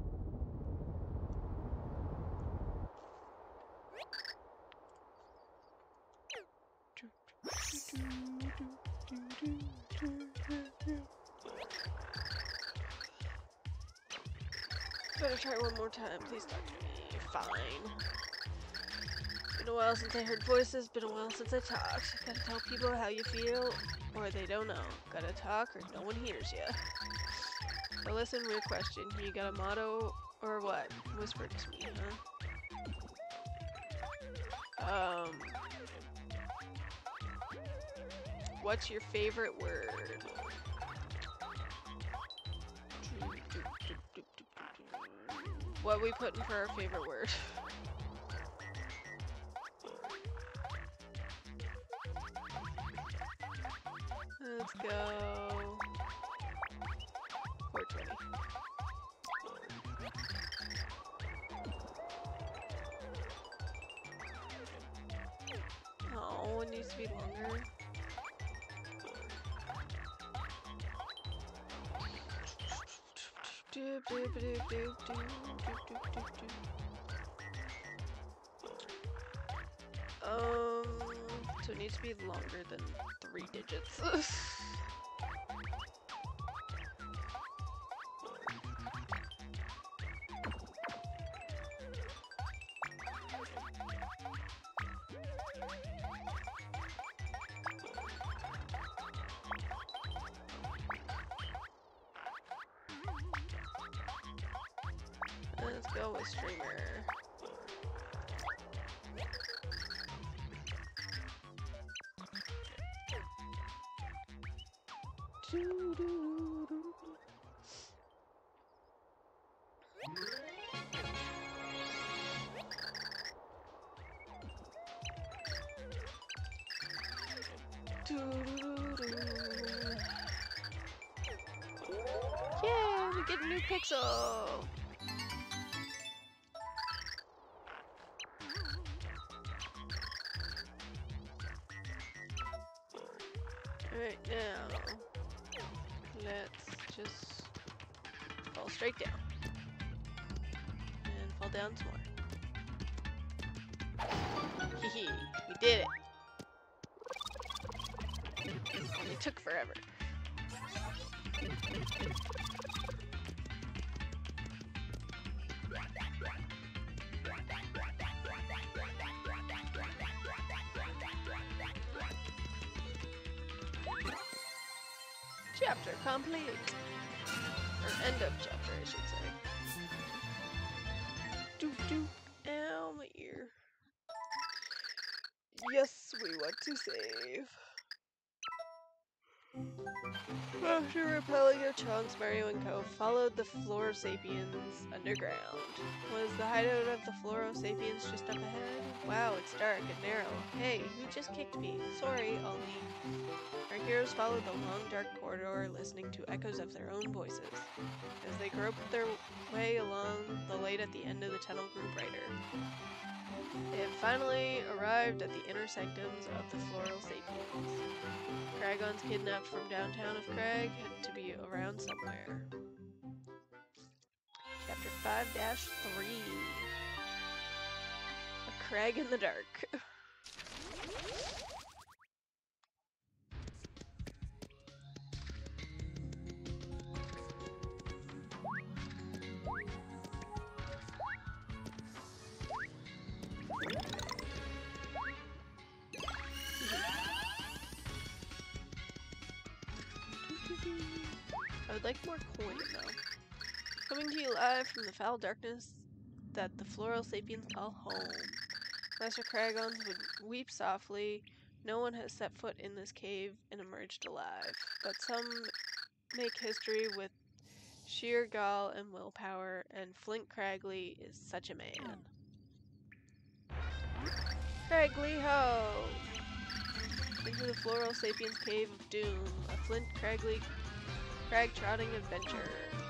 Better try one more time. Please talk to me. Fine. Been a while since I heard voices. Been a while since I talked. Gotta tell people how you feel, or they don't know. Gotta talk, or no one hears ya. So listen, weird question. You got a motto, or what? Whisper it to me, huh? What's your favorite word? What we putting for our favorite word? Let's go 420. Oh, it needs to be longer. So it needs to be longer than 3 digits. Let's go with streamer. Yeah, we get a new pixel. Alright, now let's just fall straight down and fall down some more. Hehe, we did it. Only took forever. Chapter complete. Or end of chapter, I should say. Doop doop. Ow, my ear. Yes, we want to save. After repelling their chunks, Mario and Co. followed the Florosapiens underground. Was the hideout of the Florosapiens just up ahead? Wow, it's dark and narrow. Hey, who just kicked me? Sorry, I'll leave. Our heroes followed the long dark corridor, listening to echoes of their own voices. As they groped their way along, the light at the end of the tunnel grew brighter. They had finally arrived at the inner sanctums of the Floral Sapiens. Cragons kidnapped from downtown of Crag had to be around somewhere. Chapter 5-3. A Crag in the Dark. I would like more coin, though. Coming to you live from the foul darkness that the Floral Sapiens call home. Master Cragons would weep softly. No one has set foot in this cave and emerged alive, but some make history with sheer gall and willpower, and Flint Cragley is such a man. Cragley ho! Into the Floral Sapiens Cave of Doom, a Flint Cragley crag-trotting adventure.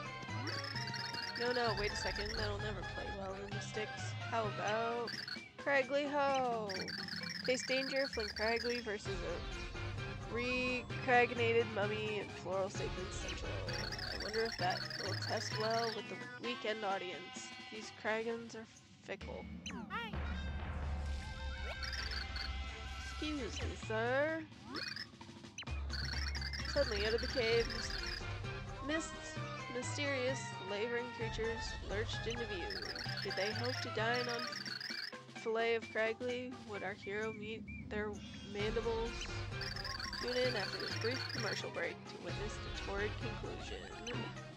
No, wait a second, that'll never play well in the sticks. How about Cragley ho! Face danger, Flint Cragley versus a re-craginated mummy in Floral Sapiens Central. I wonder if that will test well with the weekend audience. These Cragons are fickle. Excuse me, sir. Suddenly, out of the cave, mysterious, laboring creatures lurched into view. Did they hope to dine on fillet of Cragley? Would our hero meet their mandibles? Tune in after this brief commercial break to witness the torrid conclusion.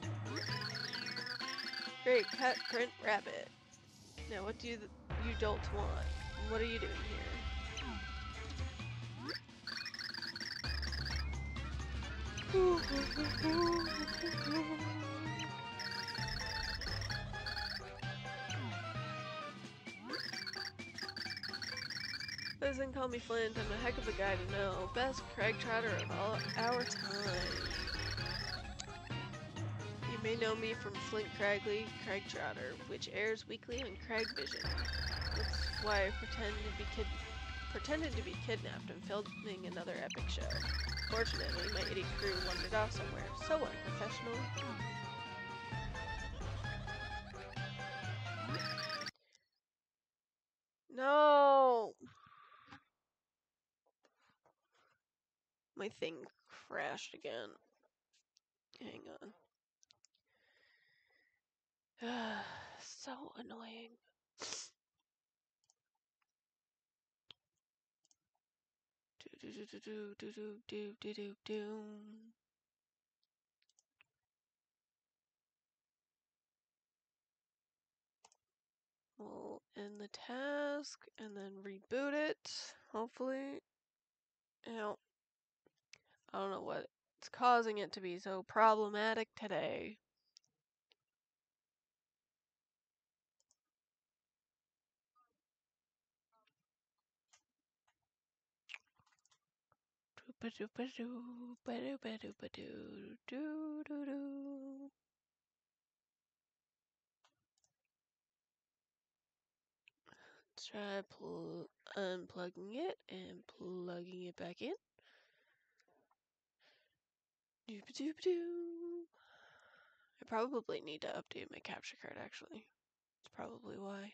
Great, cut, print, rabbit. Now what do you dolts want? And what are you doing here? Listen, call me Flint. I'm a heck of a guy to know. Best crag trotter of all our time. You may know me from Flint Cragley, Crag Trotter, which airs weekly on Crag Vision. That's why I pretended to be kidnapped and filming another epic show. Fortunately, my idiot crew wandered off somewhere. So unprofessional. No! My thing crashed again. Hang on. So annoying. Do. We'll end the task and then reboot it, hopefully. Now, I don't know what's causing it to be so problematic today. Let's try unplugging it and plugging it back in. I probably need to update my capture card, actually. That's probably why.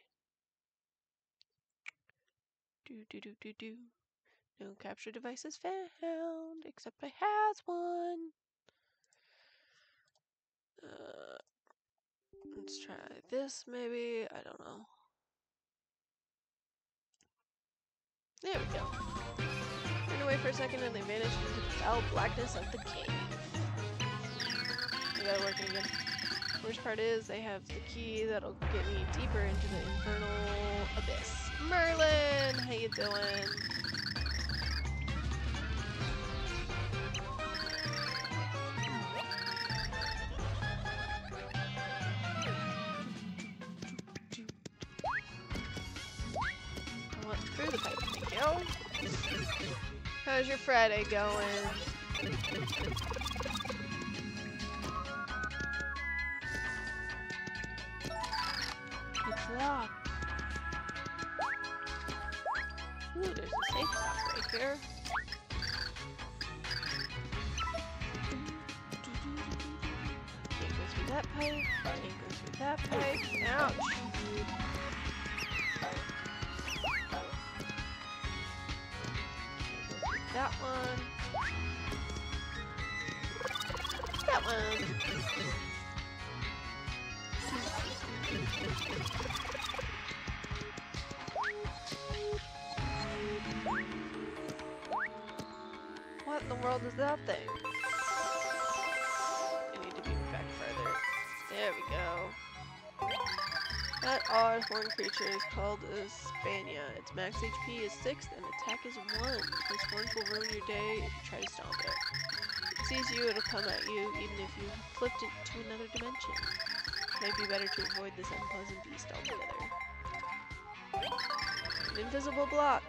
No capture devices found, except I has one. Let's try this, maybe. I don't know. There we go. Ran away for a second and they vanished into the foul blackness of the cave. I gotta work it again. Worst part is they have the key that'll get me deeper into the infernal abyss. Merlin, how you doing? I went through the pipe. Thank you. How's your Friday going? It's locked. Ooh, there's a safe lock right here. Can't go through that pipe. Can't go through that pipe. Ouch. That one. That one. What in the world is that thing? I need to be back further. There we go. That odd horn creature is called a Spania. Its max HP is 6 and attack is 1. This horns will ruin your day if you try to stomp it. If it sees you, it'll come at you even if you have flipped it to another dimension. It might be better to avoid this unpleasant beast altogether. An invisible block.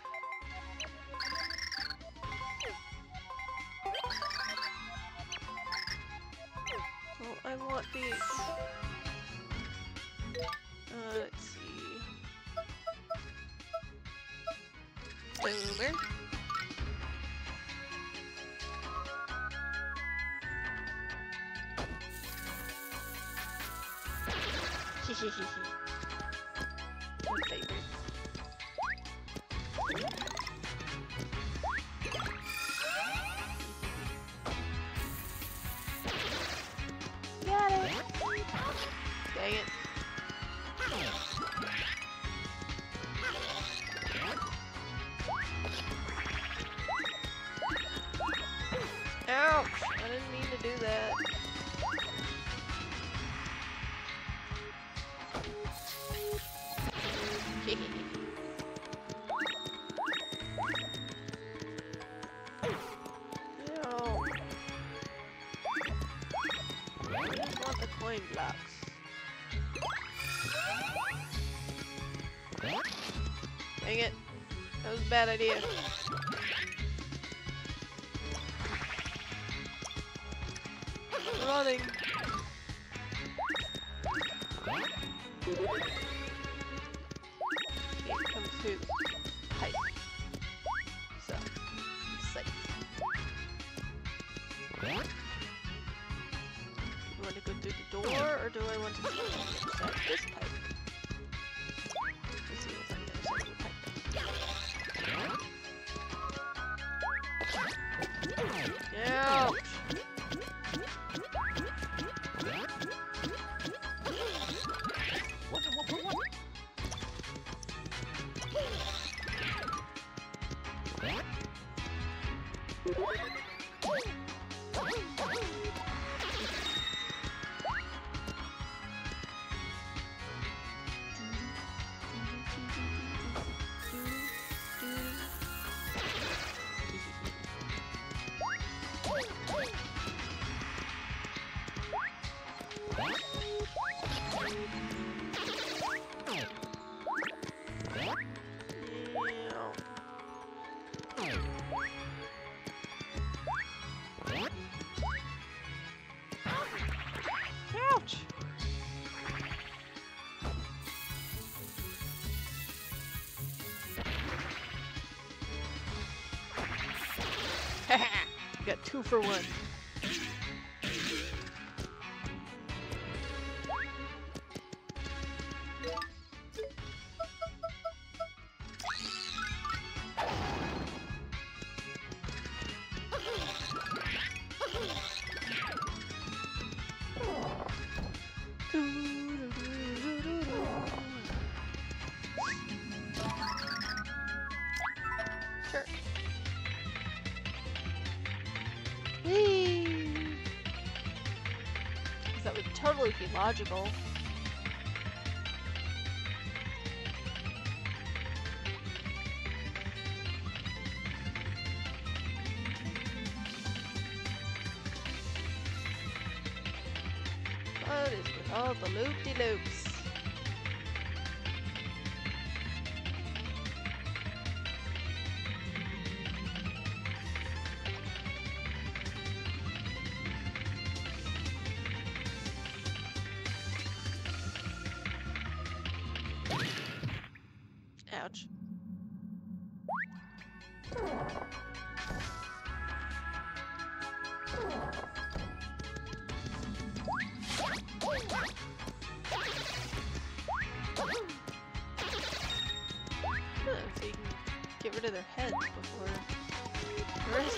Oh, I want the... let's see. Boomer. Hehehehe. My favorite. Got it! Dang it. Ouch! I didn't mean to do that. No. I want the coin blocks. Dang it. That was a bad idea. Running. It comes through pipe. So, it's safe. Do you want to go through the door, or do I want to go inside this pipe? Let's see what's on the other side of the pipe. Ouch! Ouch! Haha! Got 2 for 1. totally be logical. What is with all the loop-de-loops? Ouch. So you can get rid of their heads before the rest.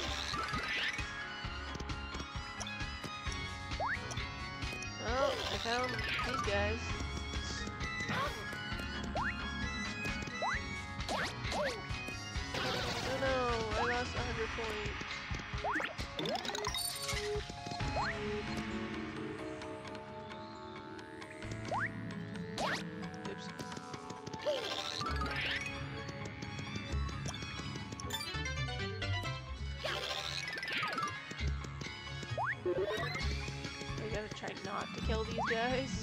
Oh, I found these guys. Oh no, I lost 100 points. Oops. I gotta try not to kill these guys.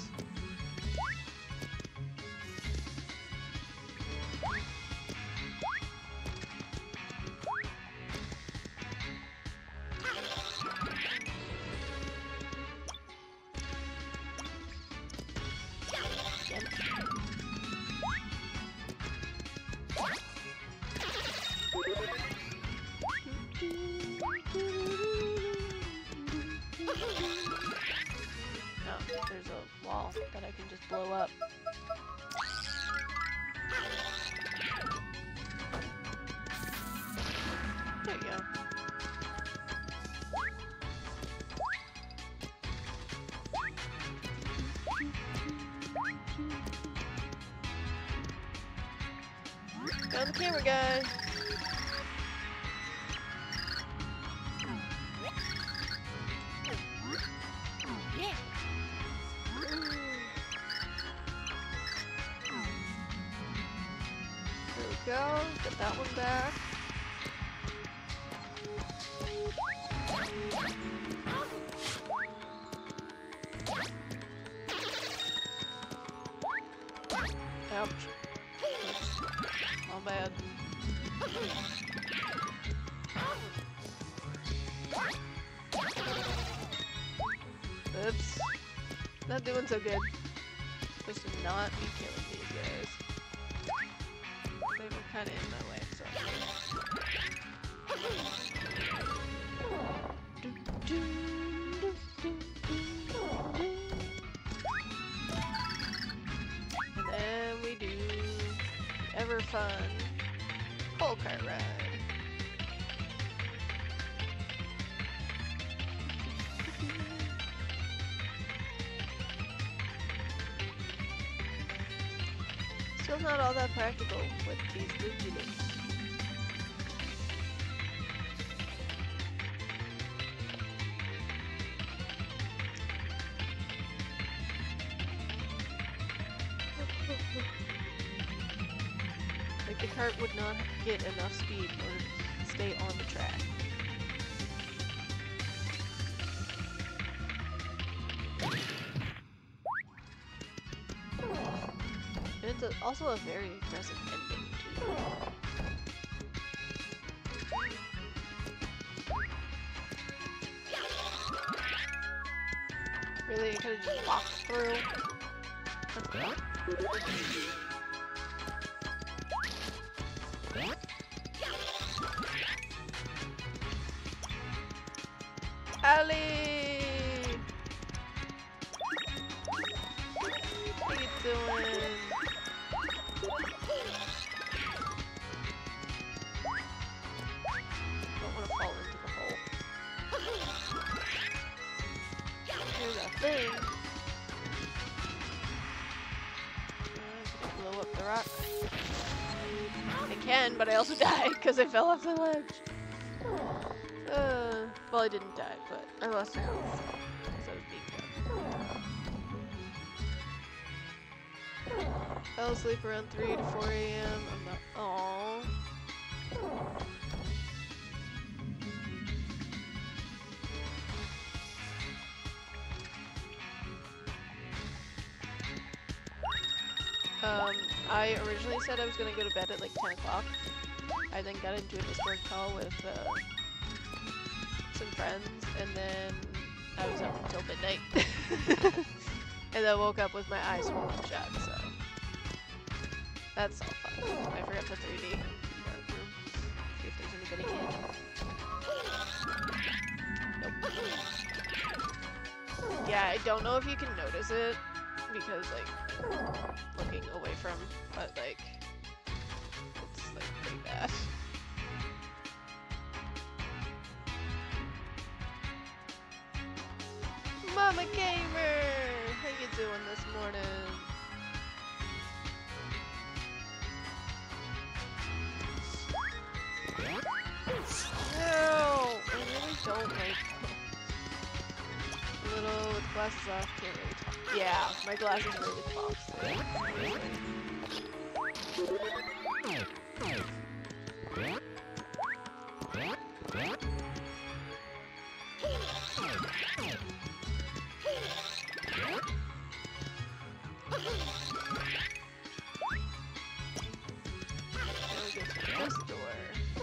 Oh, there's a wall that I can just blow up. There you go. Found the camera guy. There we go. Get that one back. Ouch. Oops. All bad. Oops. Not doing so good. Supposed to not be killing these guys. They were kind of in my way, so. And then we do ever fun pole cart ride. Still not all that practical with these loop-de-loops. Like the cart would not get enough speed in order to stay on the track. And it's also a very aggressive ending, too. Really, I could've just walked through. Ali! What are you doing? Don't want to fall into the hole. There's a thing. Can I blow up the rock? I can, but I also died because I fell off the ledge. Well, I didn't die, but I lost health because I was being done. Fell asleep around 3 to 4 a.m. I'm not. Aww. I originally said I was gonna go to bed at like 10 o'clock. I then got into a Discord call with some friends, and then I was up until midnight. And then woke up with my eyes swollen shut, so that's all fun. I forgot the 3D dark room. See if there's anybody in. Nope. Yeah, I don't know if you can notice it because like looking away from, but like it's like pretty bad. Mama Gamer! How you doing this morning? No! I really don't like little with glasses off, can't really talk. Yeah, my glasses really pops. This door.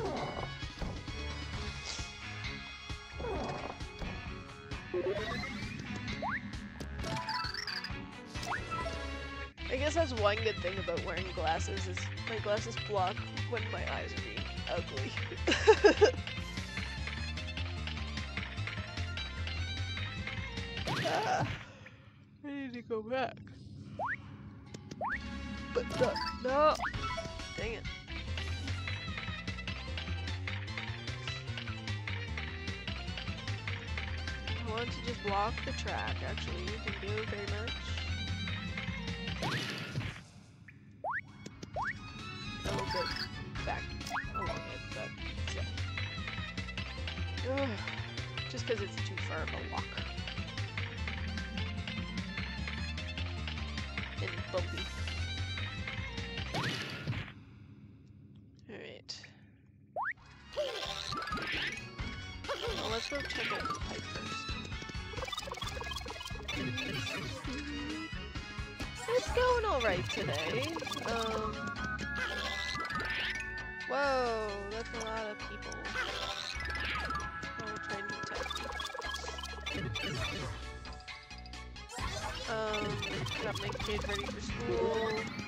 I guess that's one good thing about wearing glasses is my glasses block when my eyes are being ugly. Ah, I need to go back. But no! Dang it. I want to just block the track, actually. Thank you very much. A little bit back along it, but yeah. Ugh. Just because it's too far of a walk. And bumpy. Alright. Well, let's go check out the pipe first. It's going alright today. Whoa, that's a lot of people. All trying to attack me. Got my kid ready for school.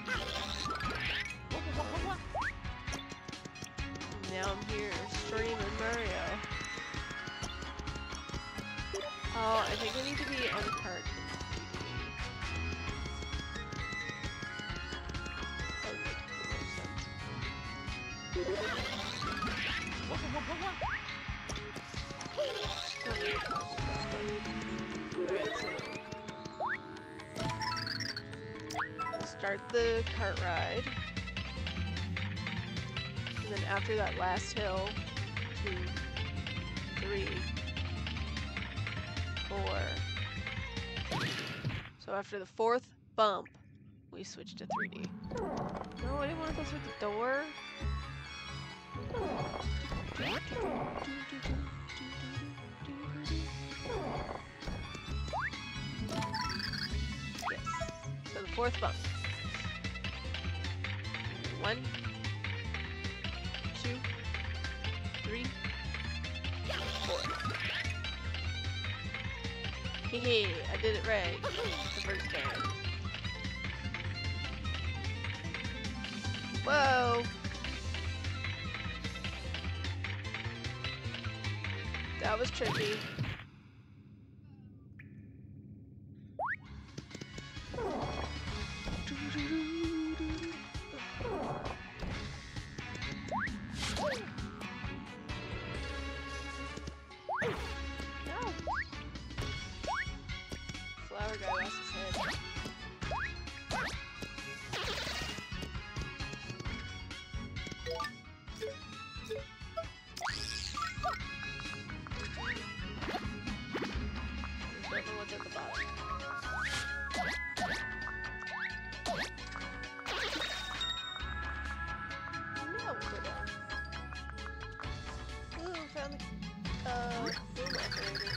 Now I'm here streaming Mario. Oh, I think I need to be on the cart in 3D. That would make the most sense. Alright, so start the cart ride. And then after that last hill, 2, 3, 4. So after the 4th bump, we switch to 3D. No, I didn't want to go through the door. Yes. So the 4th bump. 1, 2, 3, 4. Hehe, I did it right the first time. Whoa! That was tricky. Flower guy lost his head. found the room operator.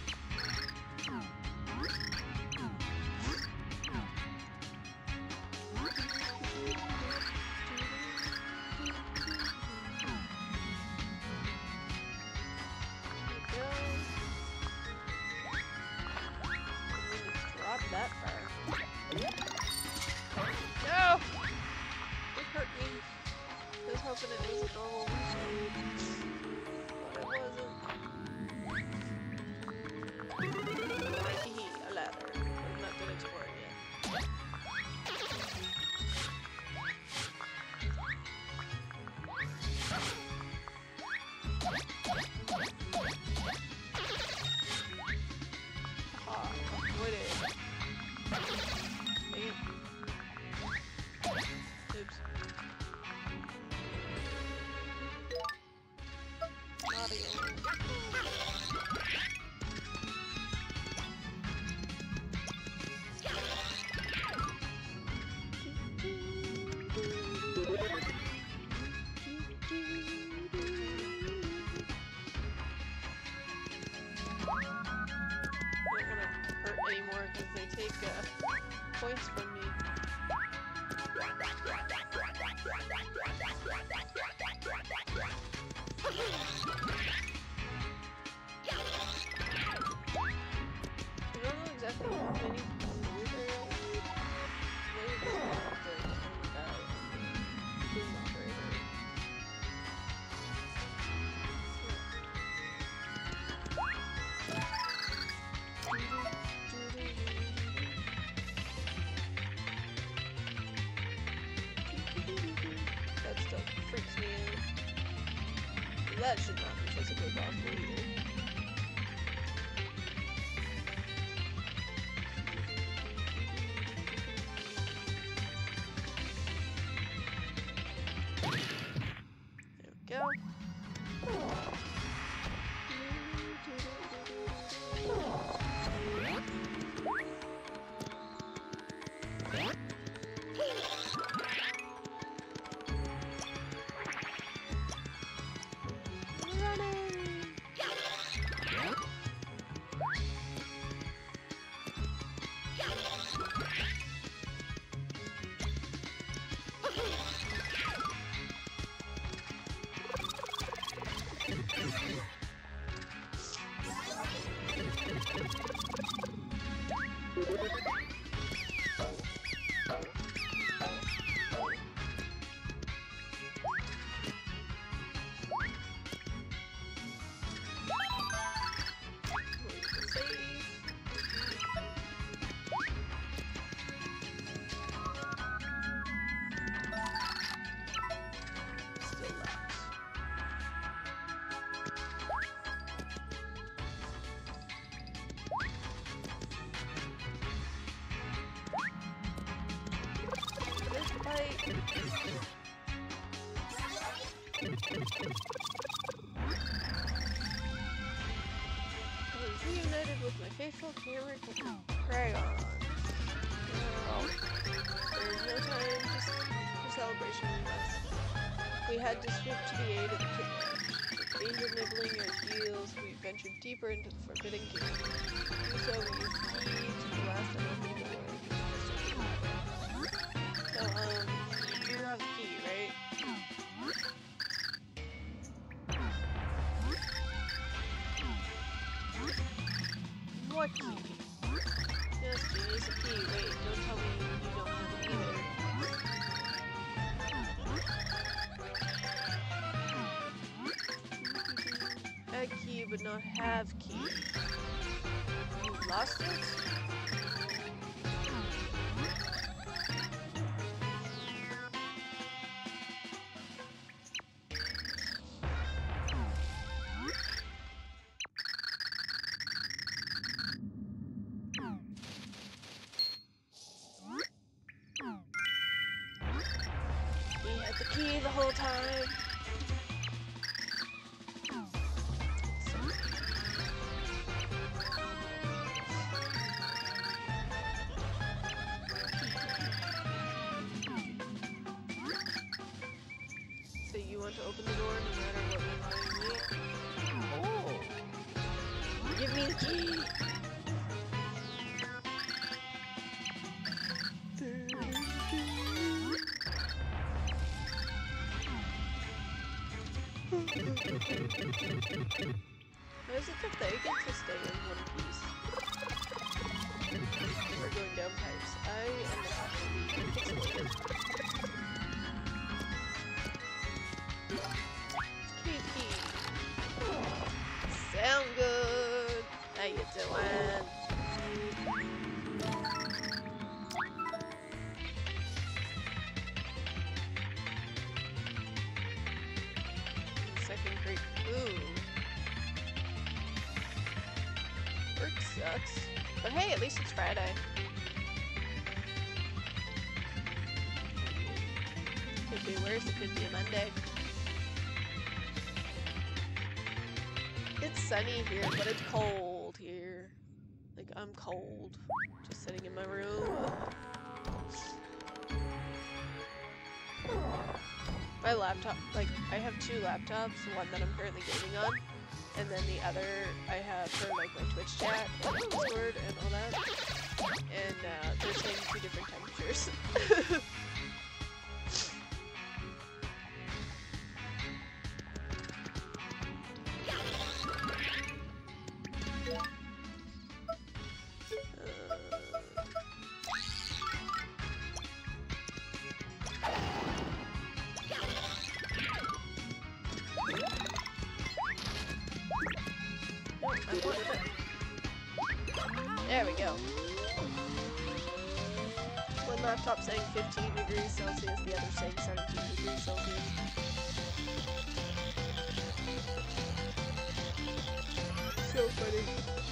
That far. No! It hurt me. I was hoping it was a normal but it wasn't. A ladder. I'm not done exploring yet. Ah, avoid it. Oops. Mario. Anymore because they take points from me. I don't know exactly how many food there is. Maybe it's not the boom operator. That still freaks me out. That should not be physically possible either. There we go. I was reunited with my faithful camera Crayon. There was no time for celebration with us. We had to swoop to the aid of the kidnapped. With danger nibbling our heels, we ventured deeper into the forbidden kingdom. So we used the key to the last unopened door. So, you do have the key, right? What key? Yes, genius, a key. Wait, don't tell me you don't have it either. A key, but not have key. You lost it? He had the key the whole time. So you want to open the door no matter what we want to do? How is it that they get to stay in one piece? We're going down pipes. I am not going to be Kiki. Sound good. How you doing? Second grade. Ooh. Work sucks. But hey, at least it's Friday. Could be worse, it could be a Monday. It's sunny here, but it's cold here. Like, I'm cold. Just sitting in my room. My laptop, like, I have two laptops, one that I'm currently gaming on, and then the other I have for, like, my Twitch chat, and Discord, and all that. And, they're saying 2 different temperatures. There we go. One laptop saying 15 degrees Celsius, the other saying 17 degrees Celsius. So funny.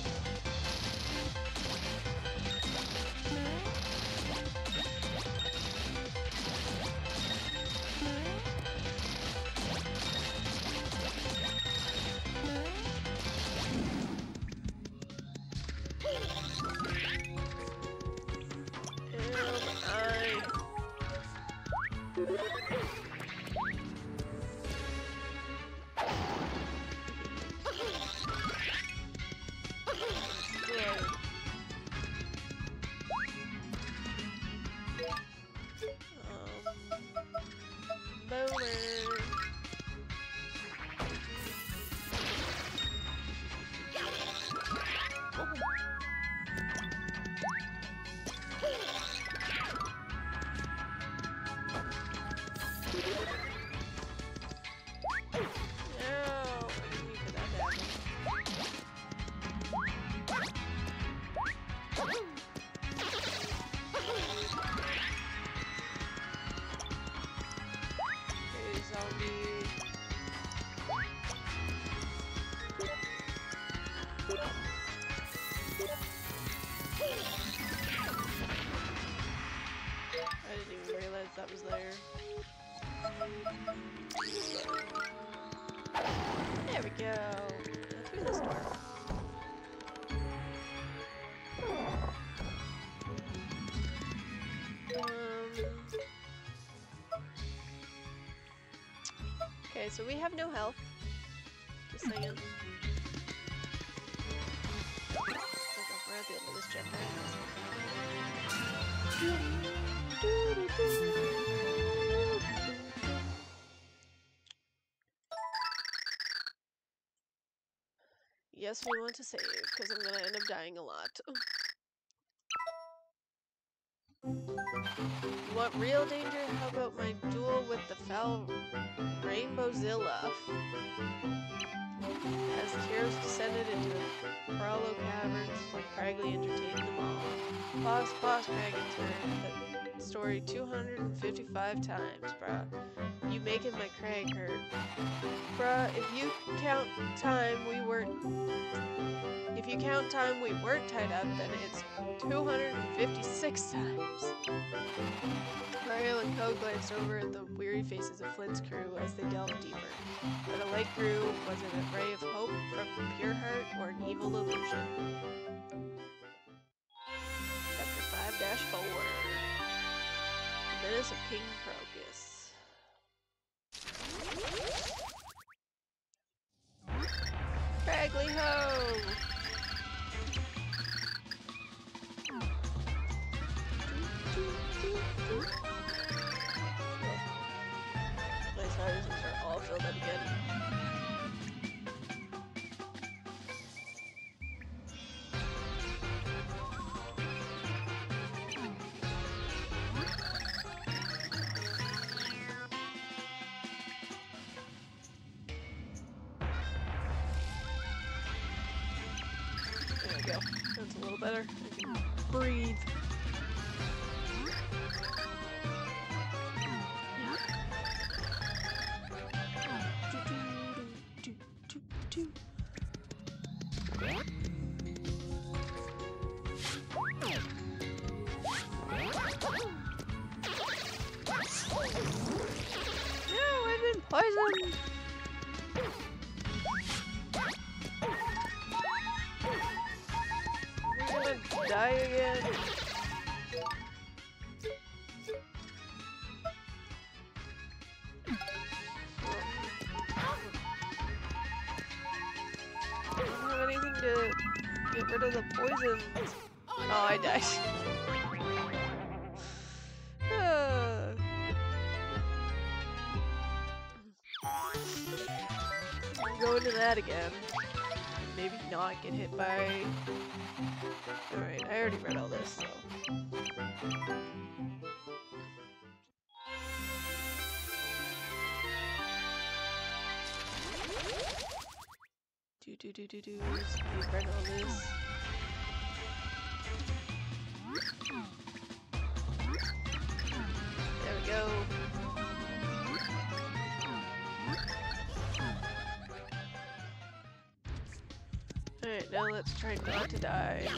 That was there. There we go. Through this door. Okay, so we have no health. Just saying. Okay, we're at the end of this chapter. Yes, we want to save, because I'm gonna end up dying a lot. You want real danger? How about my duel with the foul Rainbowzilla? As the heroes descended into the Prolo caverns, Cragley entertained them all. Boss, Cragley turned the story 255 times, bruh. You making my Crag hurt. Bruh, if you count time we weren't tied up, then it's 256 times. Mario and Co glanced over at the weary faces of Flint's crew as they delved deeper. But a light grew. Was it a ray of hope from a pure heart or an evil illusion? Chapter 5-4. The Menace of King Crocus. Cragley ho! That's a little better. I can breathe. No, I've been poisoned! I'm gonna die again. I don't have anything to get rid of the poison. Oh, I died. Go into that again. Maybe not get hit by... Alright, I already read all this, so... We've read all this. There we go. Alright, now let's try not to die.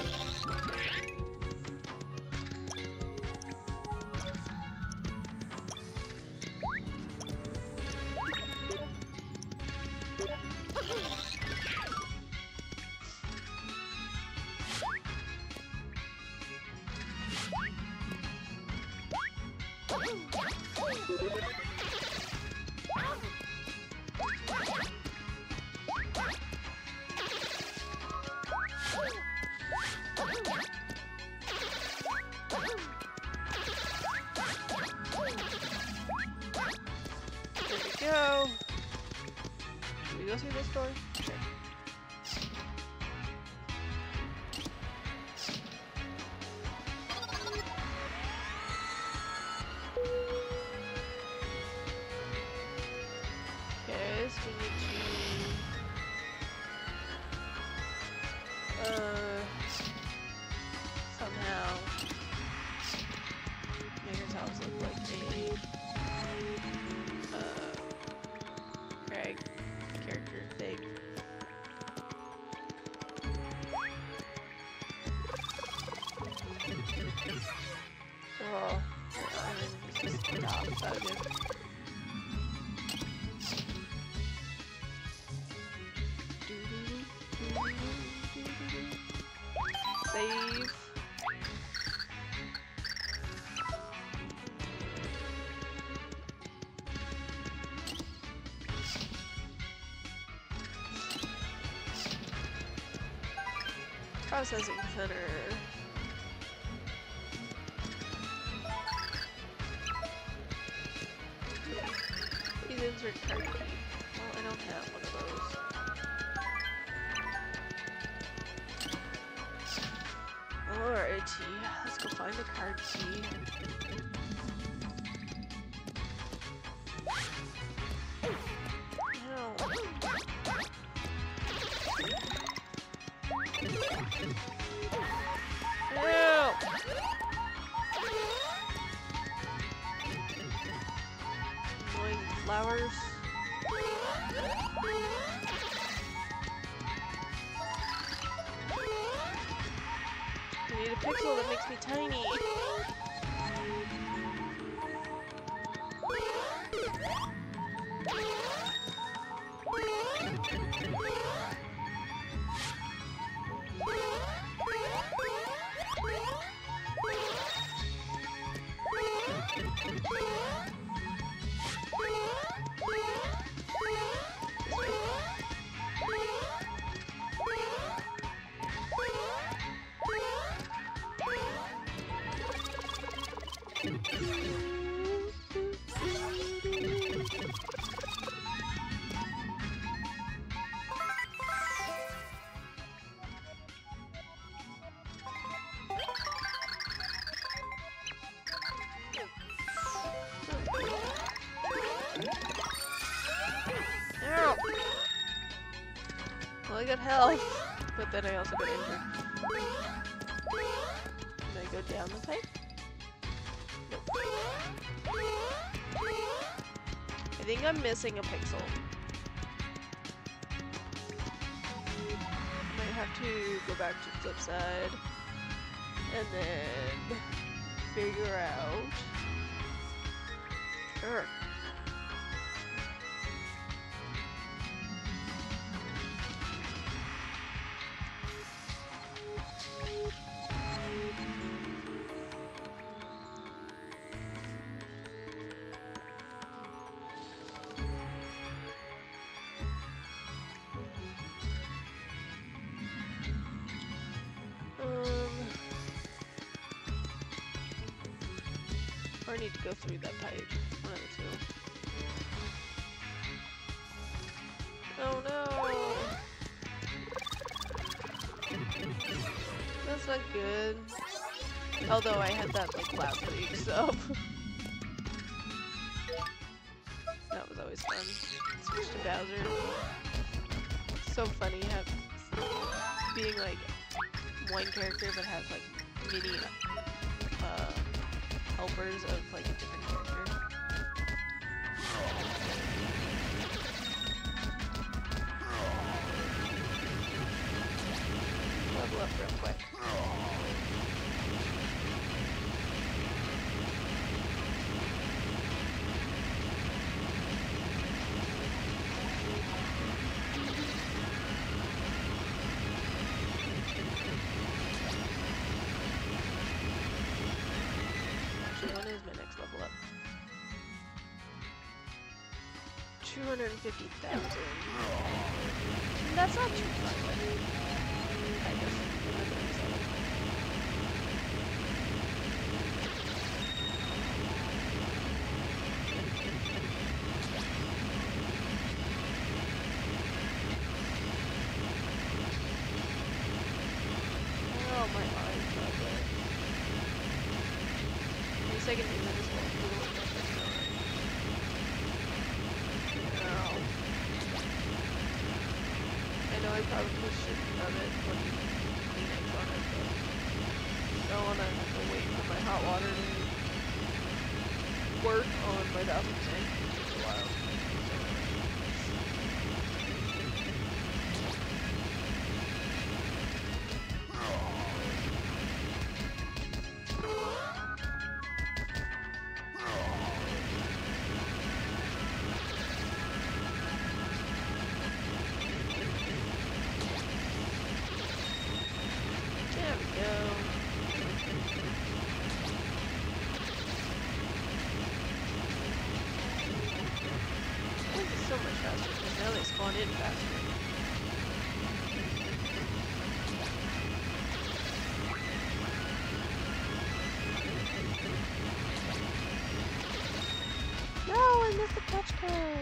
Go! Can we go through this door? Sure. Okay, so we need to... somehow... make ourselves look like Craig character thing. Oh, I mean, just stop that again. Save. Processing center. Please insert card key. Well, I don't have one of those. Alrighty, let's go find the card key. Ow. Help! Annoying flowers. I need a pixel that makes me tiny. Ow! Well, I got health, but then I also got injured. go down the pipe? Nope. I think I'm missing a pixel. Might have to go back to flip side and then figure out. Sure. Or I need to go through that pipe. One of the two. Oh no! That's not good. Although I had that like last week, so that was always fun. Switch to Bowser. So funny being like one character but has like mini helpers of like a different character. Level up real quick. 250,000. That's not too far away. Kind of. Oh, my eyes love it. At least I can do this one. I know I probably shouldn't have it putting Kleenex on it, but I don't want to have to wait for my hot water to work on my bathroom sink. It takes a while. So much faster because now they spawn in faster. No, I missed the catch card.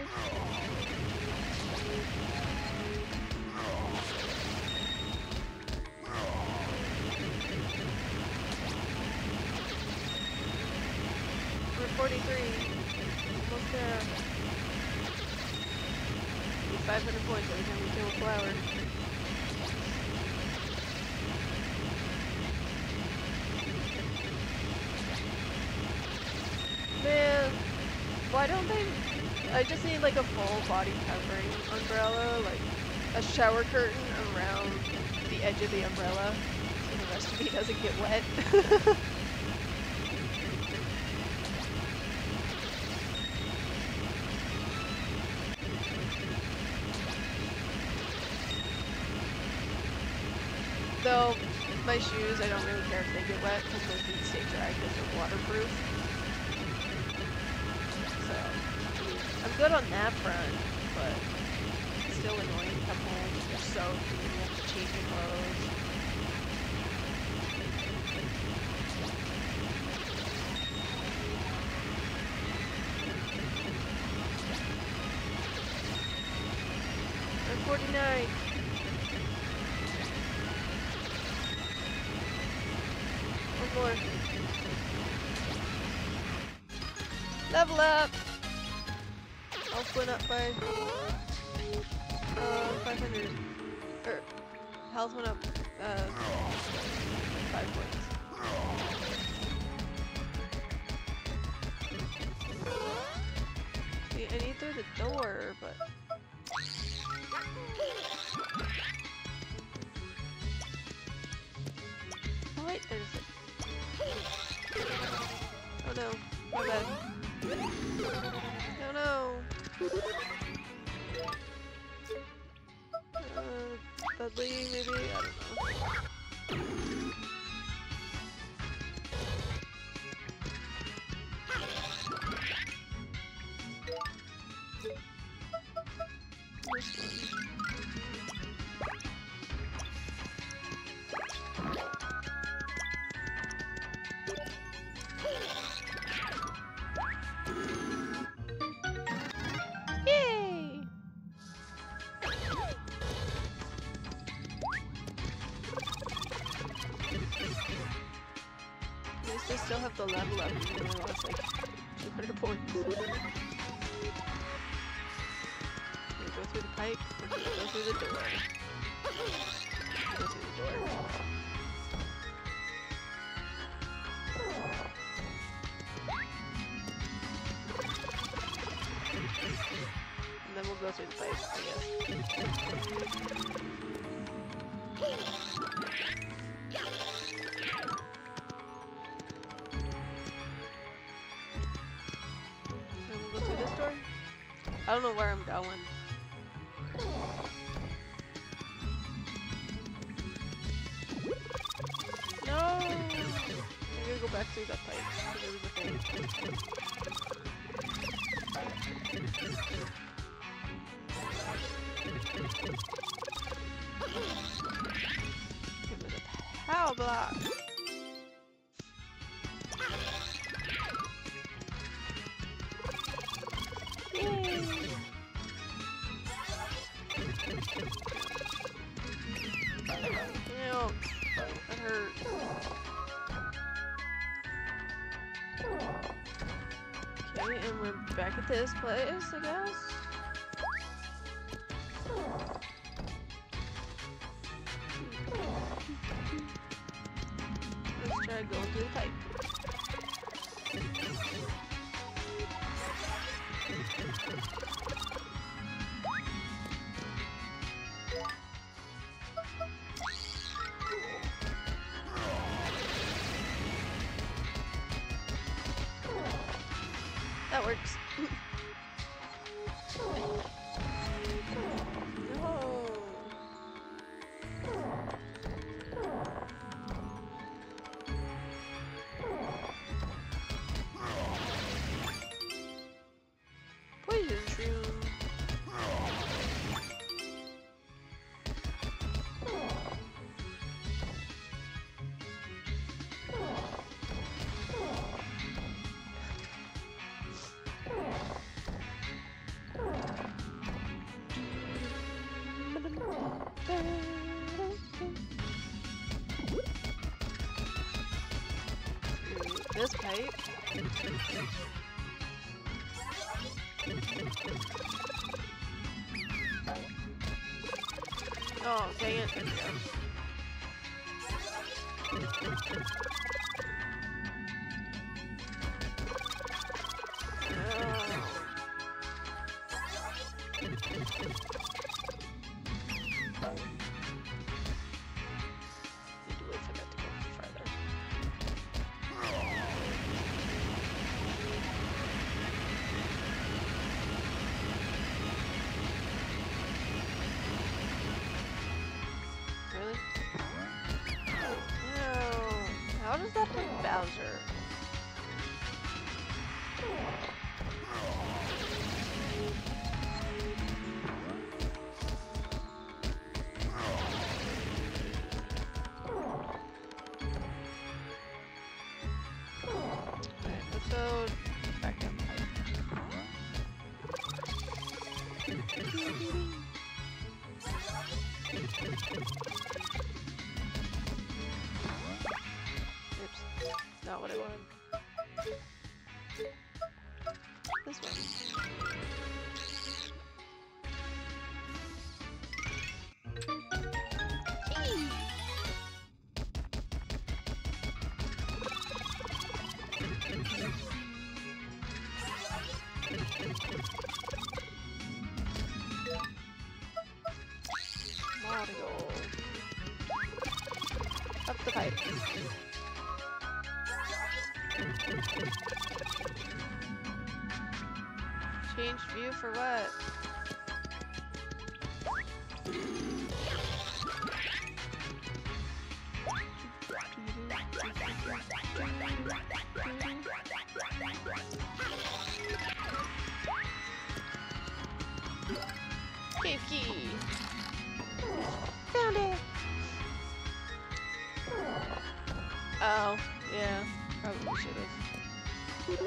We're 43. Almost there. 500 points every time we kill a flower. Man, why don't they... I just need like a full body covering umbrella, like a shower curtain around the edge of the umbrella so the rest of me doesn't get wet. Though, my shoes, I don't really care if they get wet because my feet stay dry because they're waterproof. So, I'm good on that front, but it's still annoying to come home and you're soaked and then you have to change your clothes. I'm 49. More. Level up! Health went up by 500. Or health went up 5 points. through the door, but... Oh wait, there's it. Oh no, my bad. Oh no! Dudley, maybe? I don't know. This one. Yay! At least I still have the level up, even though I lost like 200 points. Do we go through the pipe, or do we go through the door? Go through the door. And then we'll go through the pipe, I guess. And we'll go through this door. I don't know where I'm going. No! I gotta go back through that pipe. There was a thing. Give me the power block. Yay! Ew, that hurt. Okay, and we're back at this place, I guess. Let's try going through the pipe. That works. No. Poison shroom. This pipe. Oh, dang it. There we go. Need to wait for that to go farther. Really? No. How does that hurt Bowser? Alright, let's go back down the pipe. Oops. Not what I wanted. This one. Gee. hide. Changed view for what? Cave key! Found it! Oh, yeah. Probably should've.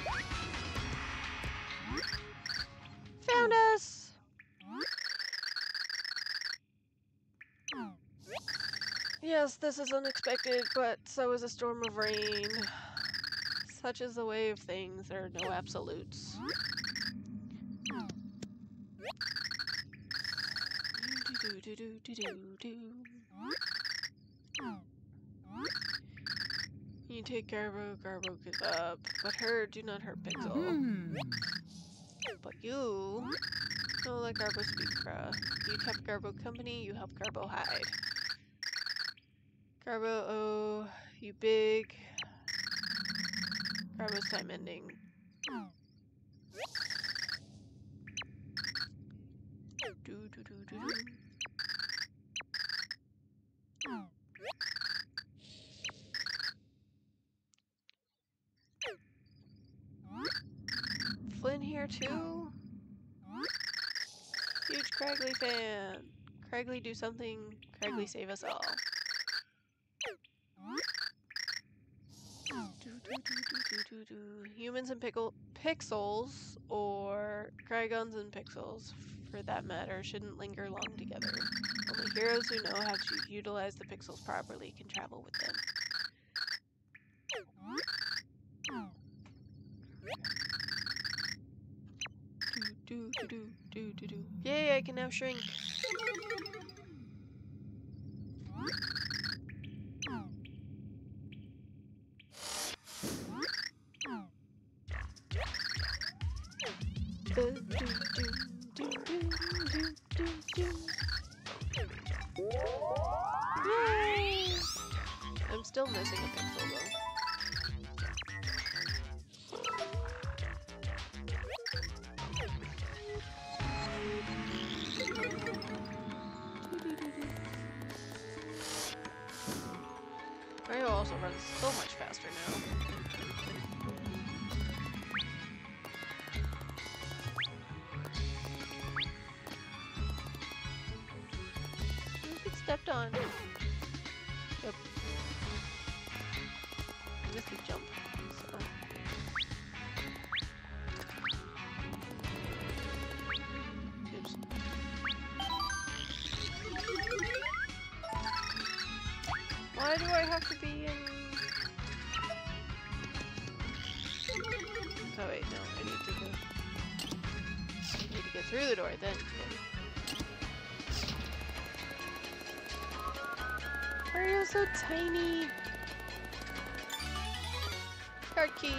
Found us! Yes, this is unexpected, but so is a storm of rain. Such is the way of things, there are no absolutes. You take Garbo, Garbo gives up, but her do not hurt Pixel. But you don't let Garbo speak, Kra. You kept Garbo company, you help Garbo hide. Garbo, oh, you big. Garbo's time ending. Flynn here too? Huge Cragley fan. Cragley do something. Cragley save us all. Humans and pixels, or Crygons and pixels, for that matter, shouldn't linger long together. Only heroes who know how to utilize the pixels properly can travel with them. Yay, I can now shrink. Yay! I'm still missing a pixel though. Mario also runs so much faster now. Ooh, get stepped on. Yep. I missed the jump, so. Oops. Why do I have to be in... Oh wait, no, I need to go... I need to get through the door, then. Mario's so tiny! Card key!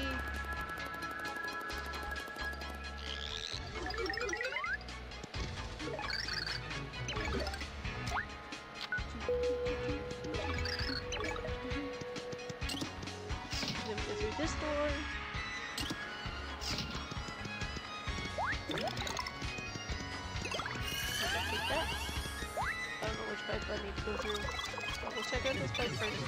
This door. Take that. I don't know which pipe I need to go through. We'll check out this pipe first.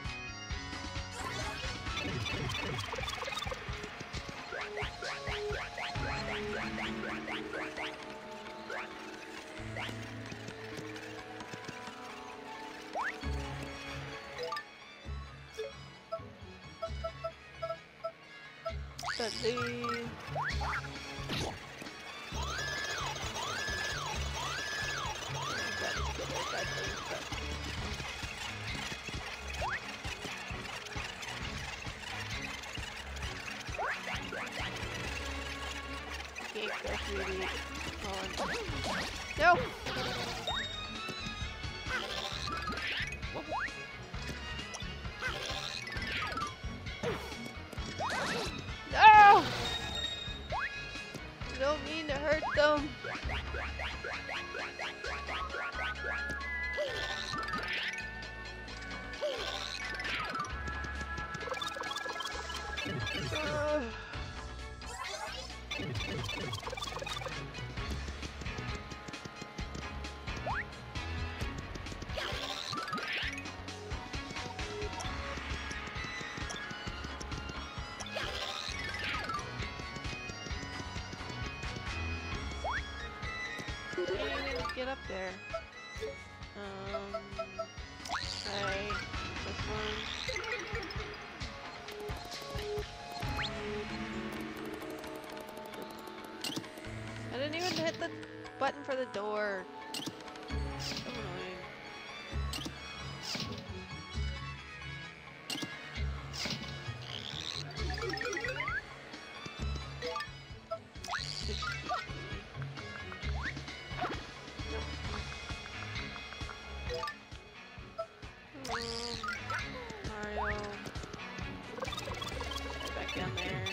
Dudley. No! No! I don't mean to hurt them. Get up there. Okay. This one. I didn't even hit the button for the door. So annoying. Mario. Get back down there.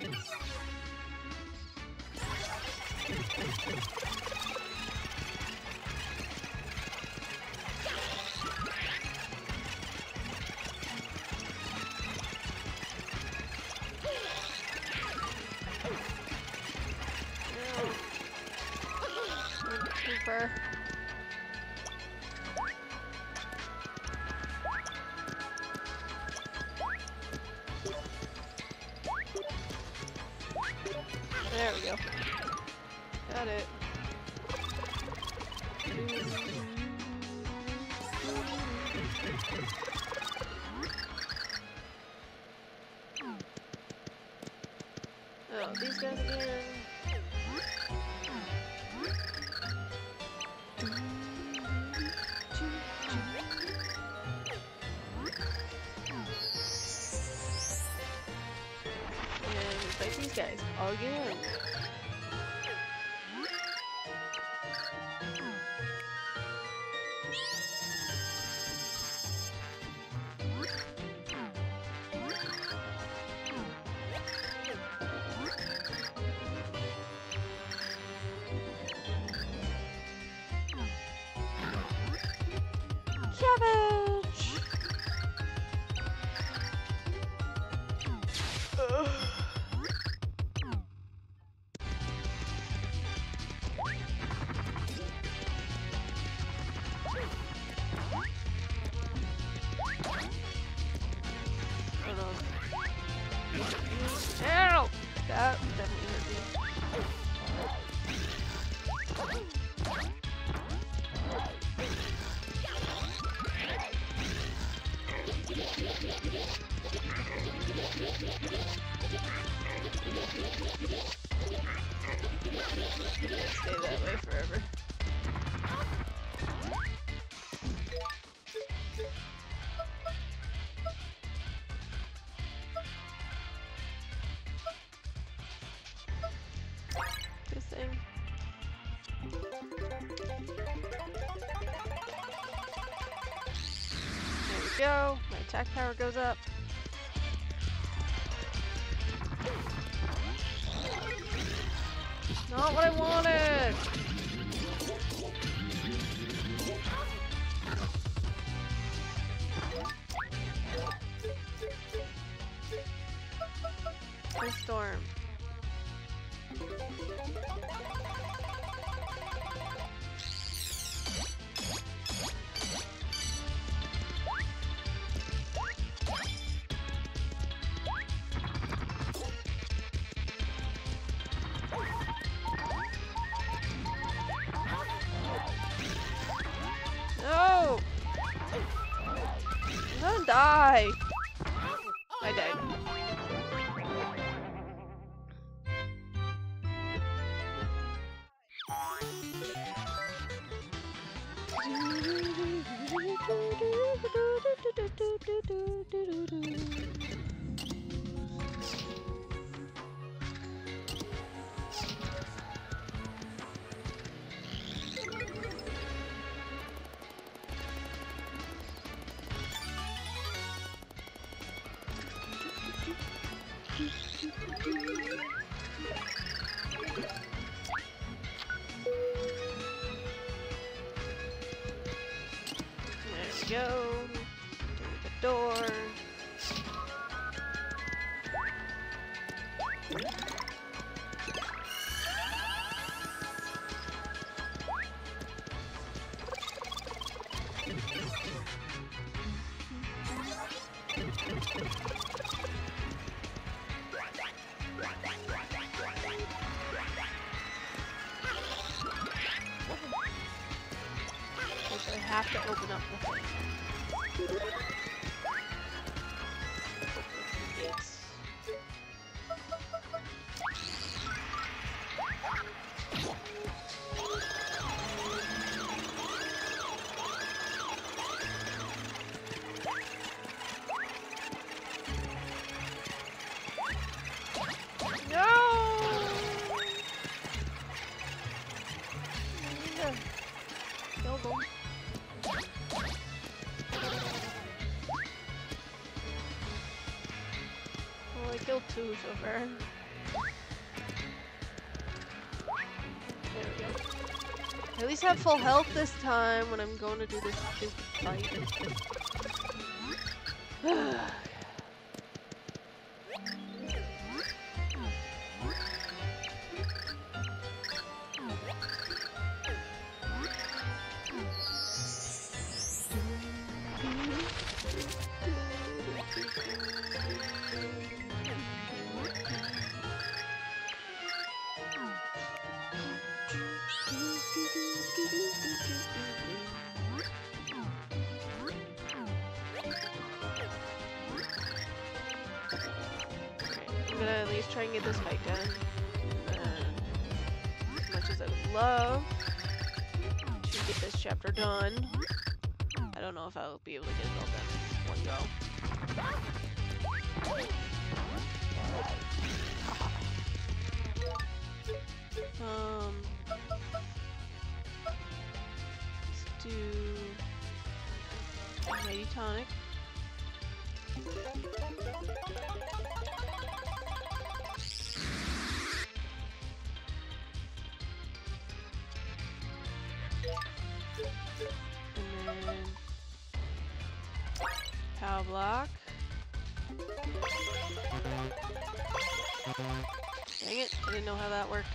Trooper. There we go. Got it. Oh, these guys again. And we fight these guys again. Cabbage! Ow! That definitely hurt me. Stay that way forever. This thing. There we go. My attack power goes up. Not what I wanted! The storm. No! I'm gonna die! I died. There we go. Through the door. I have to open up the thing. Gates. Killed him. Well, I killed 2 so far. There we go. I at least have full health this time when I'm going to do this stupid fight. I'm gonna at least try and get this fight done. And as much as I would love to get this chapter done, I don't know if I'll be able to get it all done in one go. Let's do Mighty Tonic. And then Power Block. Dang it, I didn't know how that worked.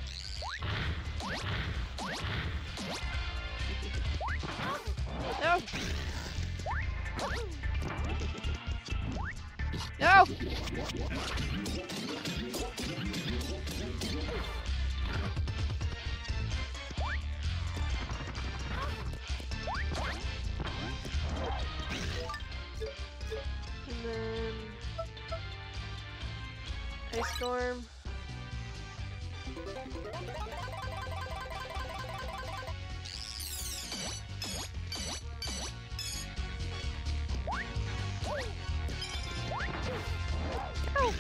No! No! And then Ice Storm. Oh.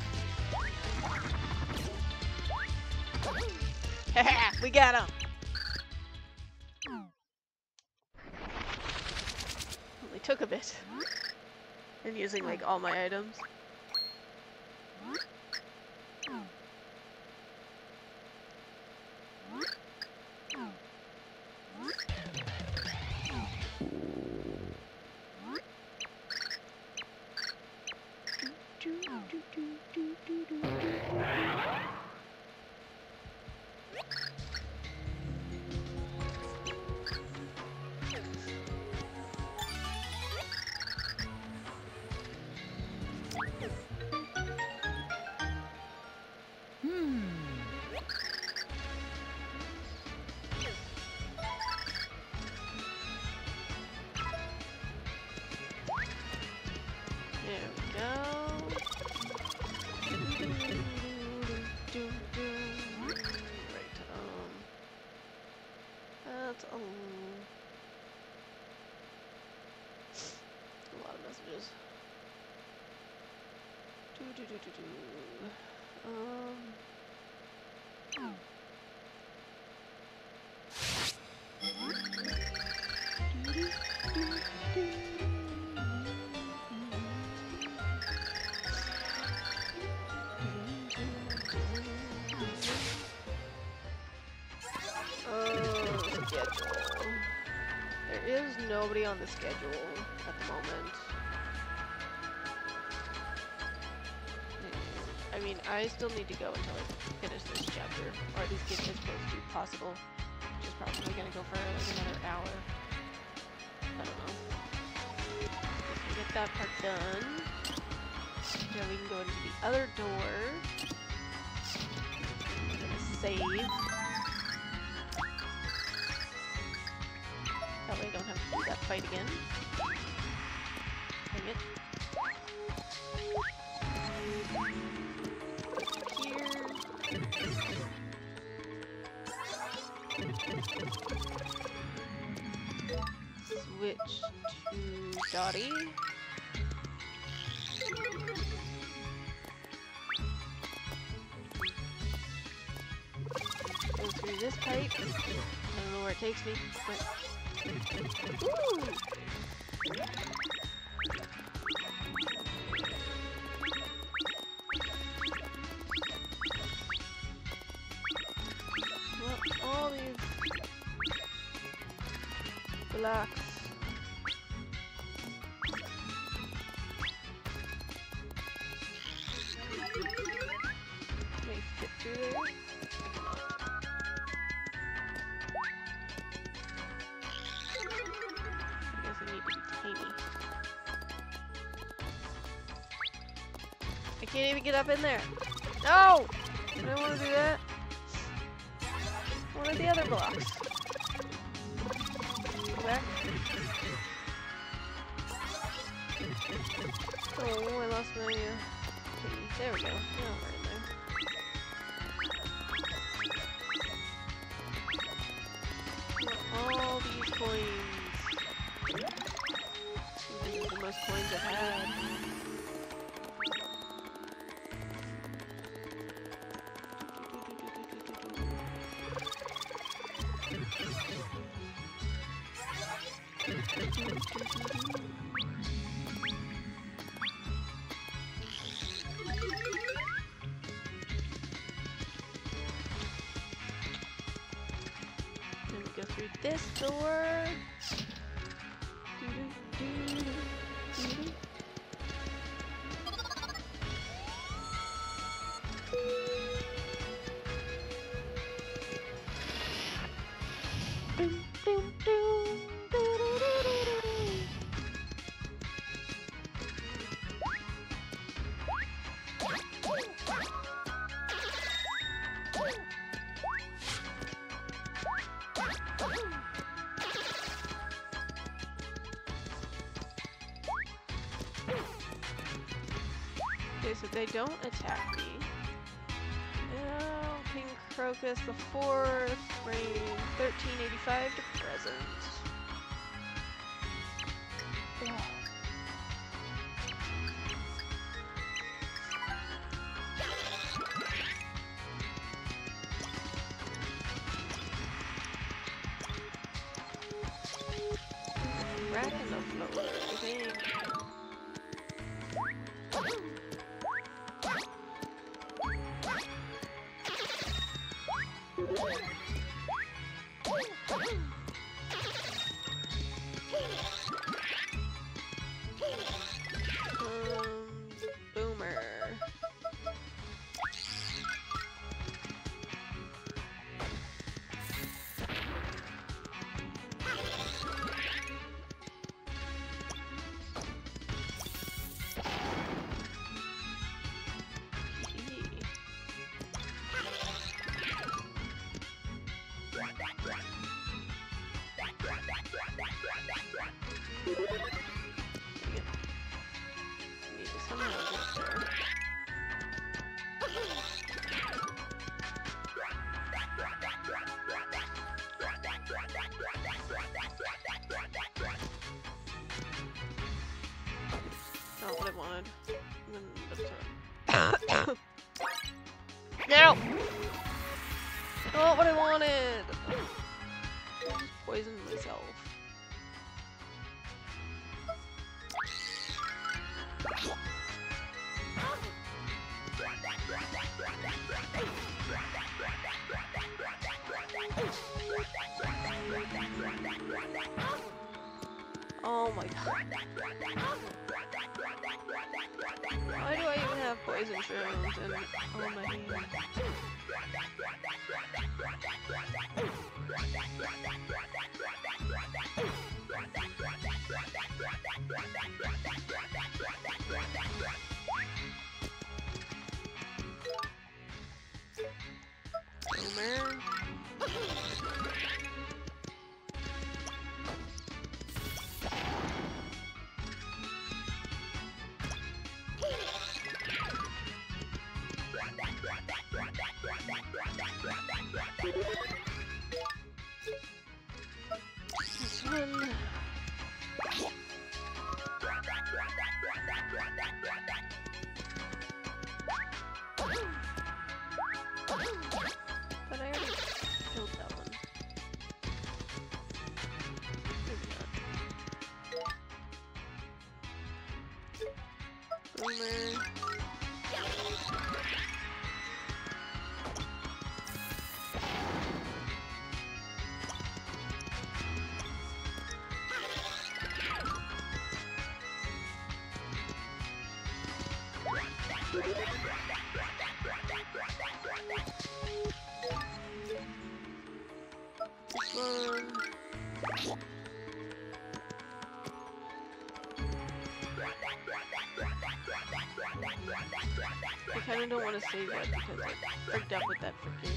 Haha, we got him. Only took a bit. And using like all my items. There we go. Right, that's a lot of messages. Schedule. There is nobody on the schedule at the moment. I mean, I still need to go until I finish this chapter, or at least get as close to possible, which is probably gonna go for like another hour. I don't know. We can get that part done. Then we can go into the other door. I'm gonna save. That way I don't have to do that fight again. Dang it. Switch to Dottie. Go through this pipe. I don't know where it takes me, but ooh. Well, all these blocks. Can I fit through there? I guess I need to be tiny. I can't even get up in there. No! I don't want to do that. One of the other blocks. Go back. Oh, I lost my key. There we go. Now we're in there. All these coins. This is the most coins I've had. Then we go through this door. Okay, so they don't attack me. Oh, King Crocus the 4th, reign 1385 to present. Ugh. Rack in the floor, I think. Boomer. Need to somehow get there. Not what I wanted. No! Not what I wanted! I just poisoned myself. Oh my god. Why do I even have poison shrooms and oh my hand. Boomer. This one. But I already killed that one. Maybe not. Boomer. This one. I kinda don't want to save it because I freaked out with that freaking...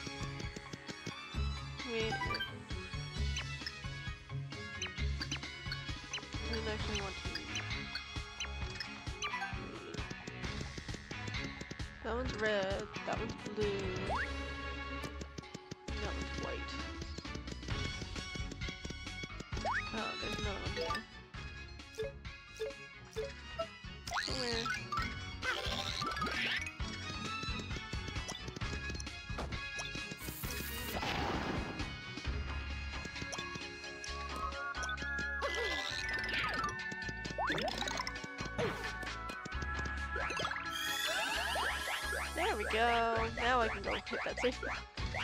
Wait a minute. I didn't actually want to... That one's red, that one's blue, and that one's white. Oh, there's another one here. Somewhere. There we go. Now I can go hit that safe block.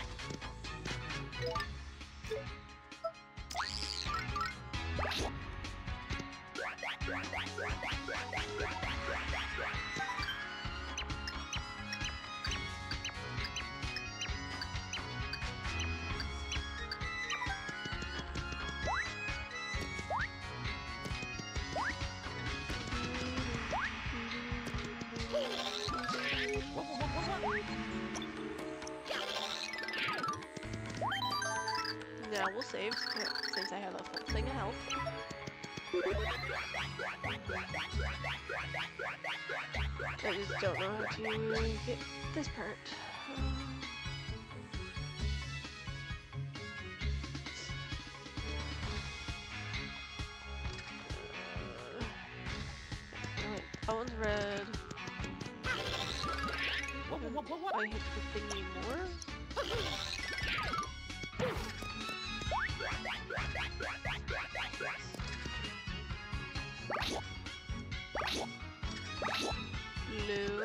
Now we'll save, since I have a full thing of health. I just don't know how to get this part. Alright, that one's red. I hit the thingy more. Blue.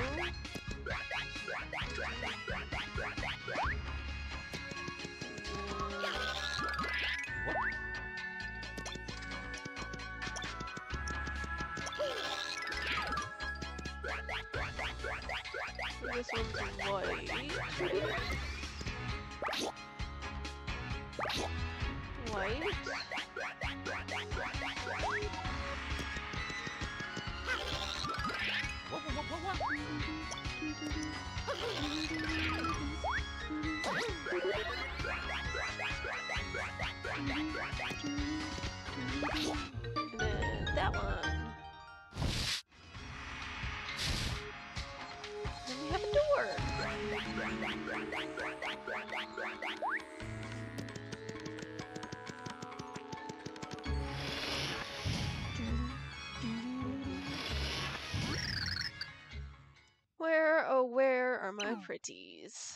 This one's white. White. And then that one. Then we have a door. Where, oh where are my pretties?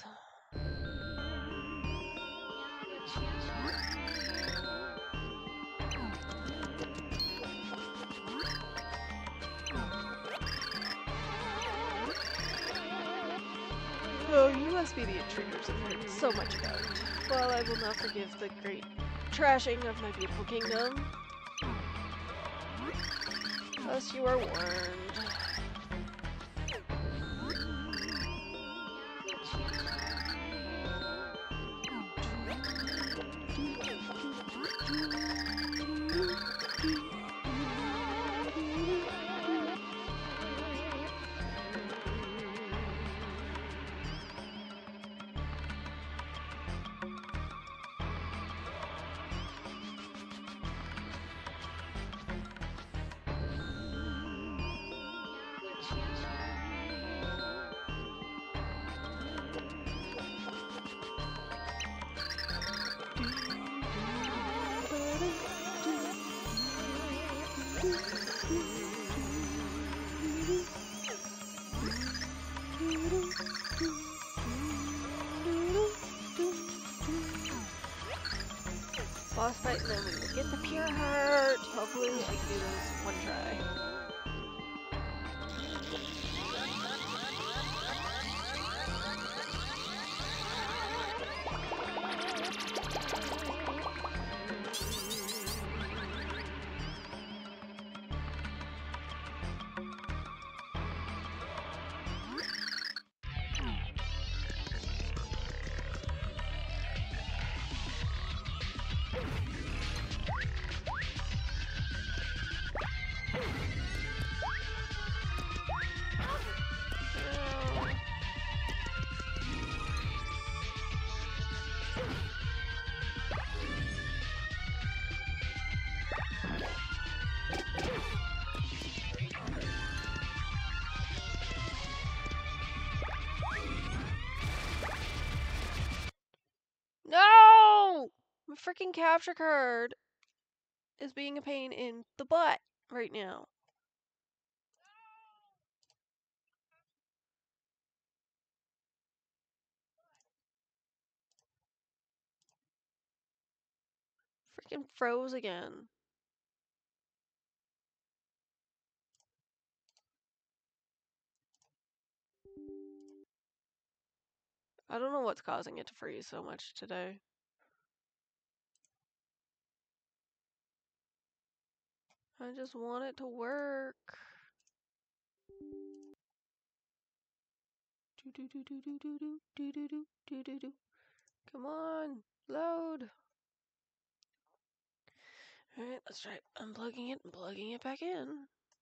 Oh, you must be the intruders I've heard so much about. Well, I will not forgive the great trashing of my beautiful kingdom. Thus you are warned. Boss fight and then we will get the pure heart. Hopefully I can do this one try. No! My freaking capture card is being a pain in the butt right now. Freaking froze again. I don't know what's causing it to freeze so much today. I just want it to work. Come on, load. Alright, let's try unplugging it and plugging it back in.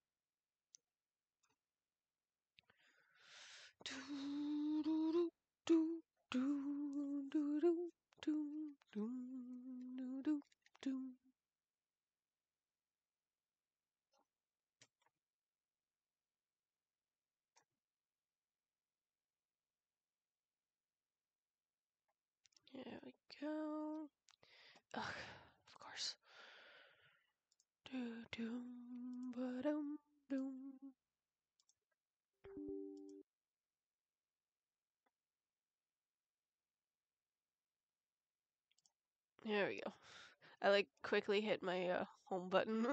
There we go. Ugh, of course. There we go. I like quickly hit my home button.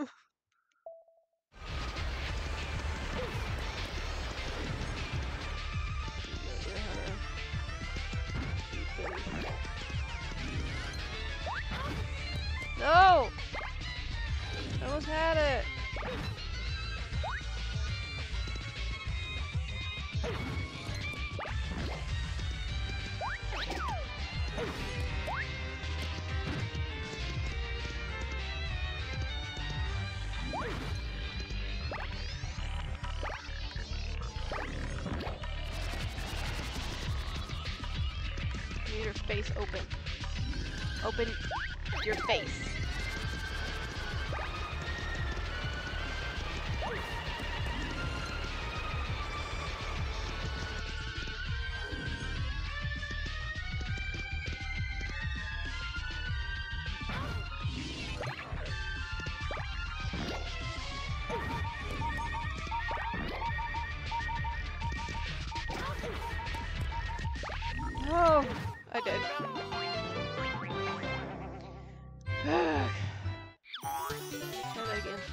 No! I almost had it. Need your face open. Open your face. Oh, I did. Try that again.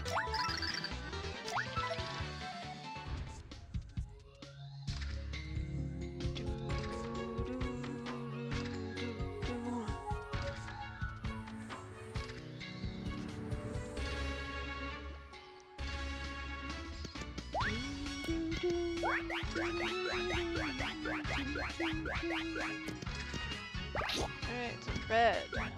Alright, so red.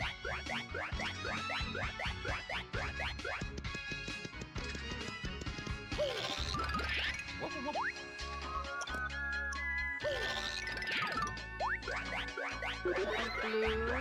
And blue.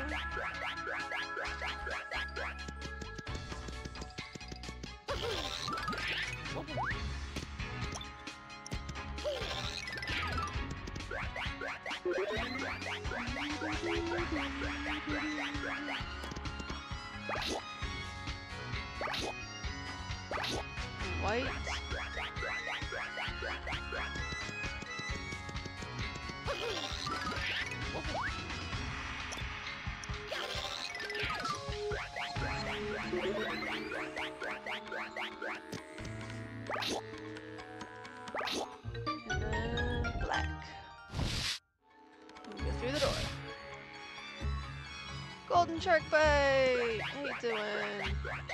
white. And then black. And go through the door. Golden shark bite! How you doing?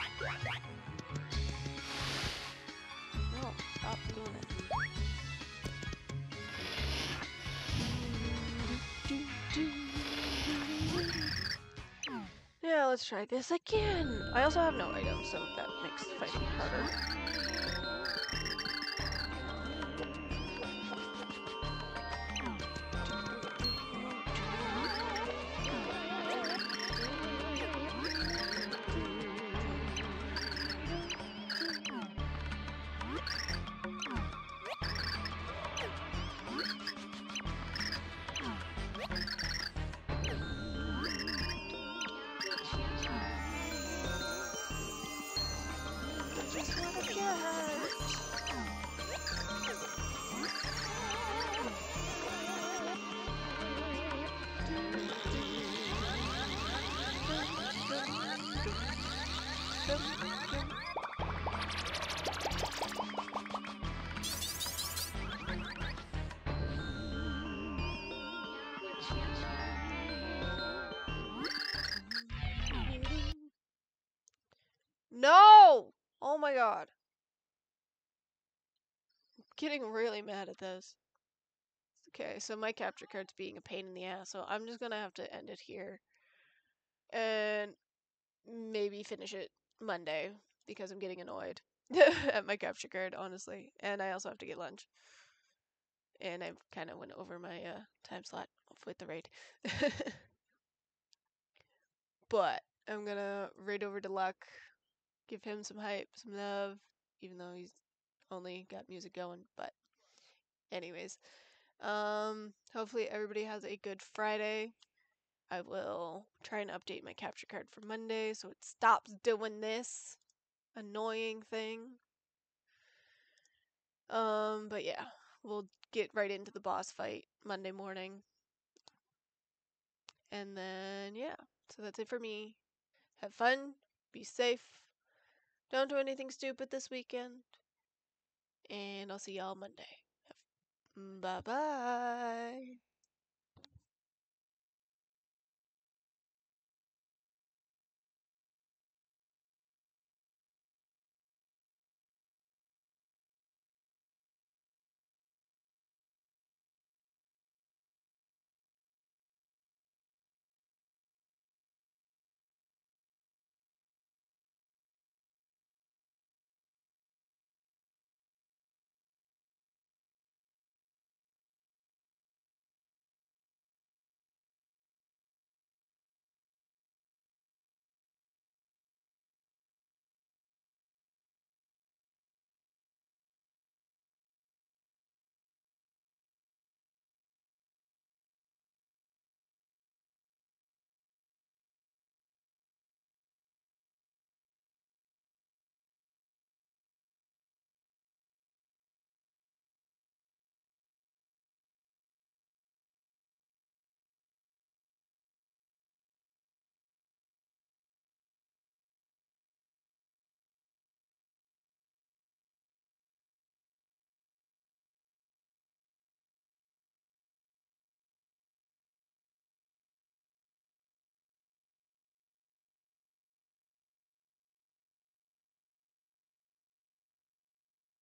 No, stop doing it. Yeah, let's try this again. I also have no items, so that makes fighting harder. Just wanna get. No! Oh my god. I'm getting really mad at this. Okay, so my capture card's being a pain in the ass, so I'm just gonna have to end it here. And maybe finish it Monday, because I'm getting annoyed at my capture card, honestly. And I also have to get lunch. And I kind of went over my time slot with the raid. But I'm gonna raid over to Luck, give him some hype, some love, even though he's only got music going. But anyways, hopefully everybody has a good Friday. I will try and update my capture card for Monday so it stops doing this annoying thing. But yeah, we'll get right into the boss fight Monday morning. And then, yeah, so that's it for me. Have fun, be safe, don't do anything stupid this weekend, and I'll see y'all Monday. Bye bye.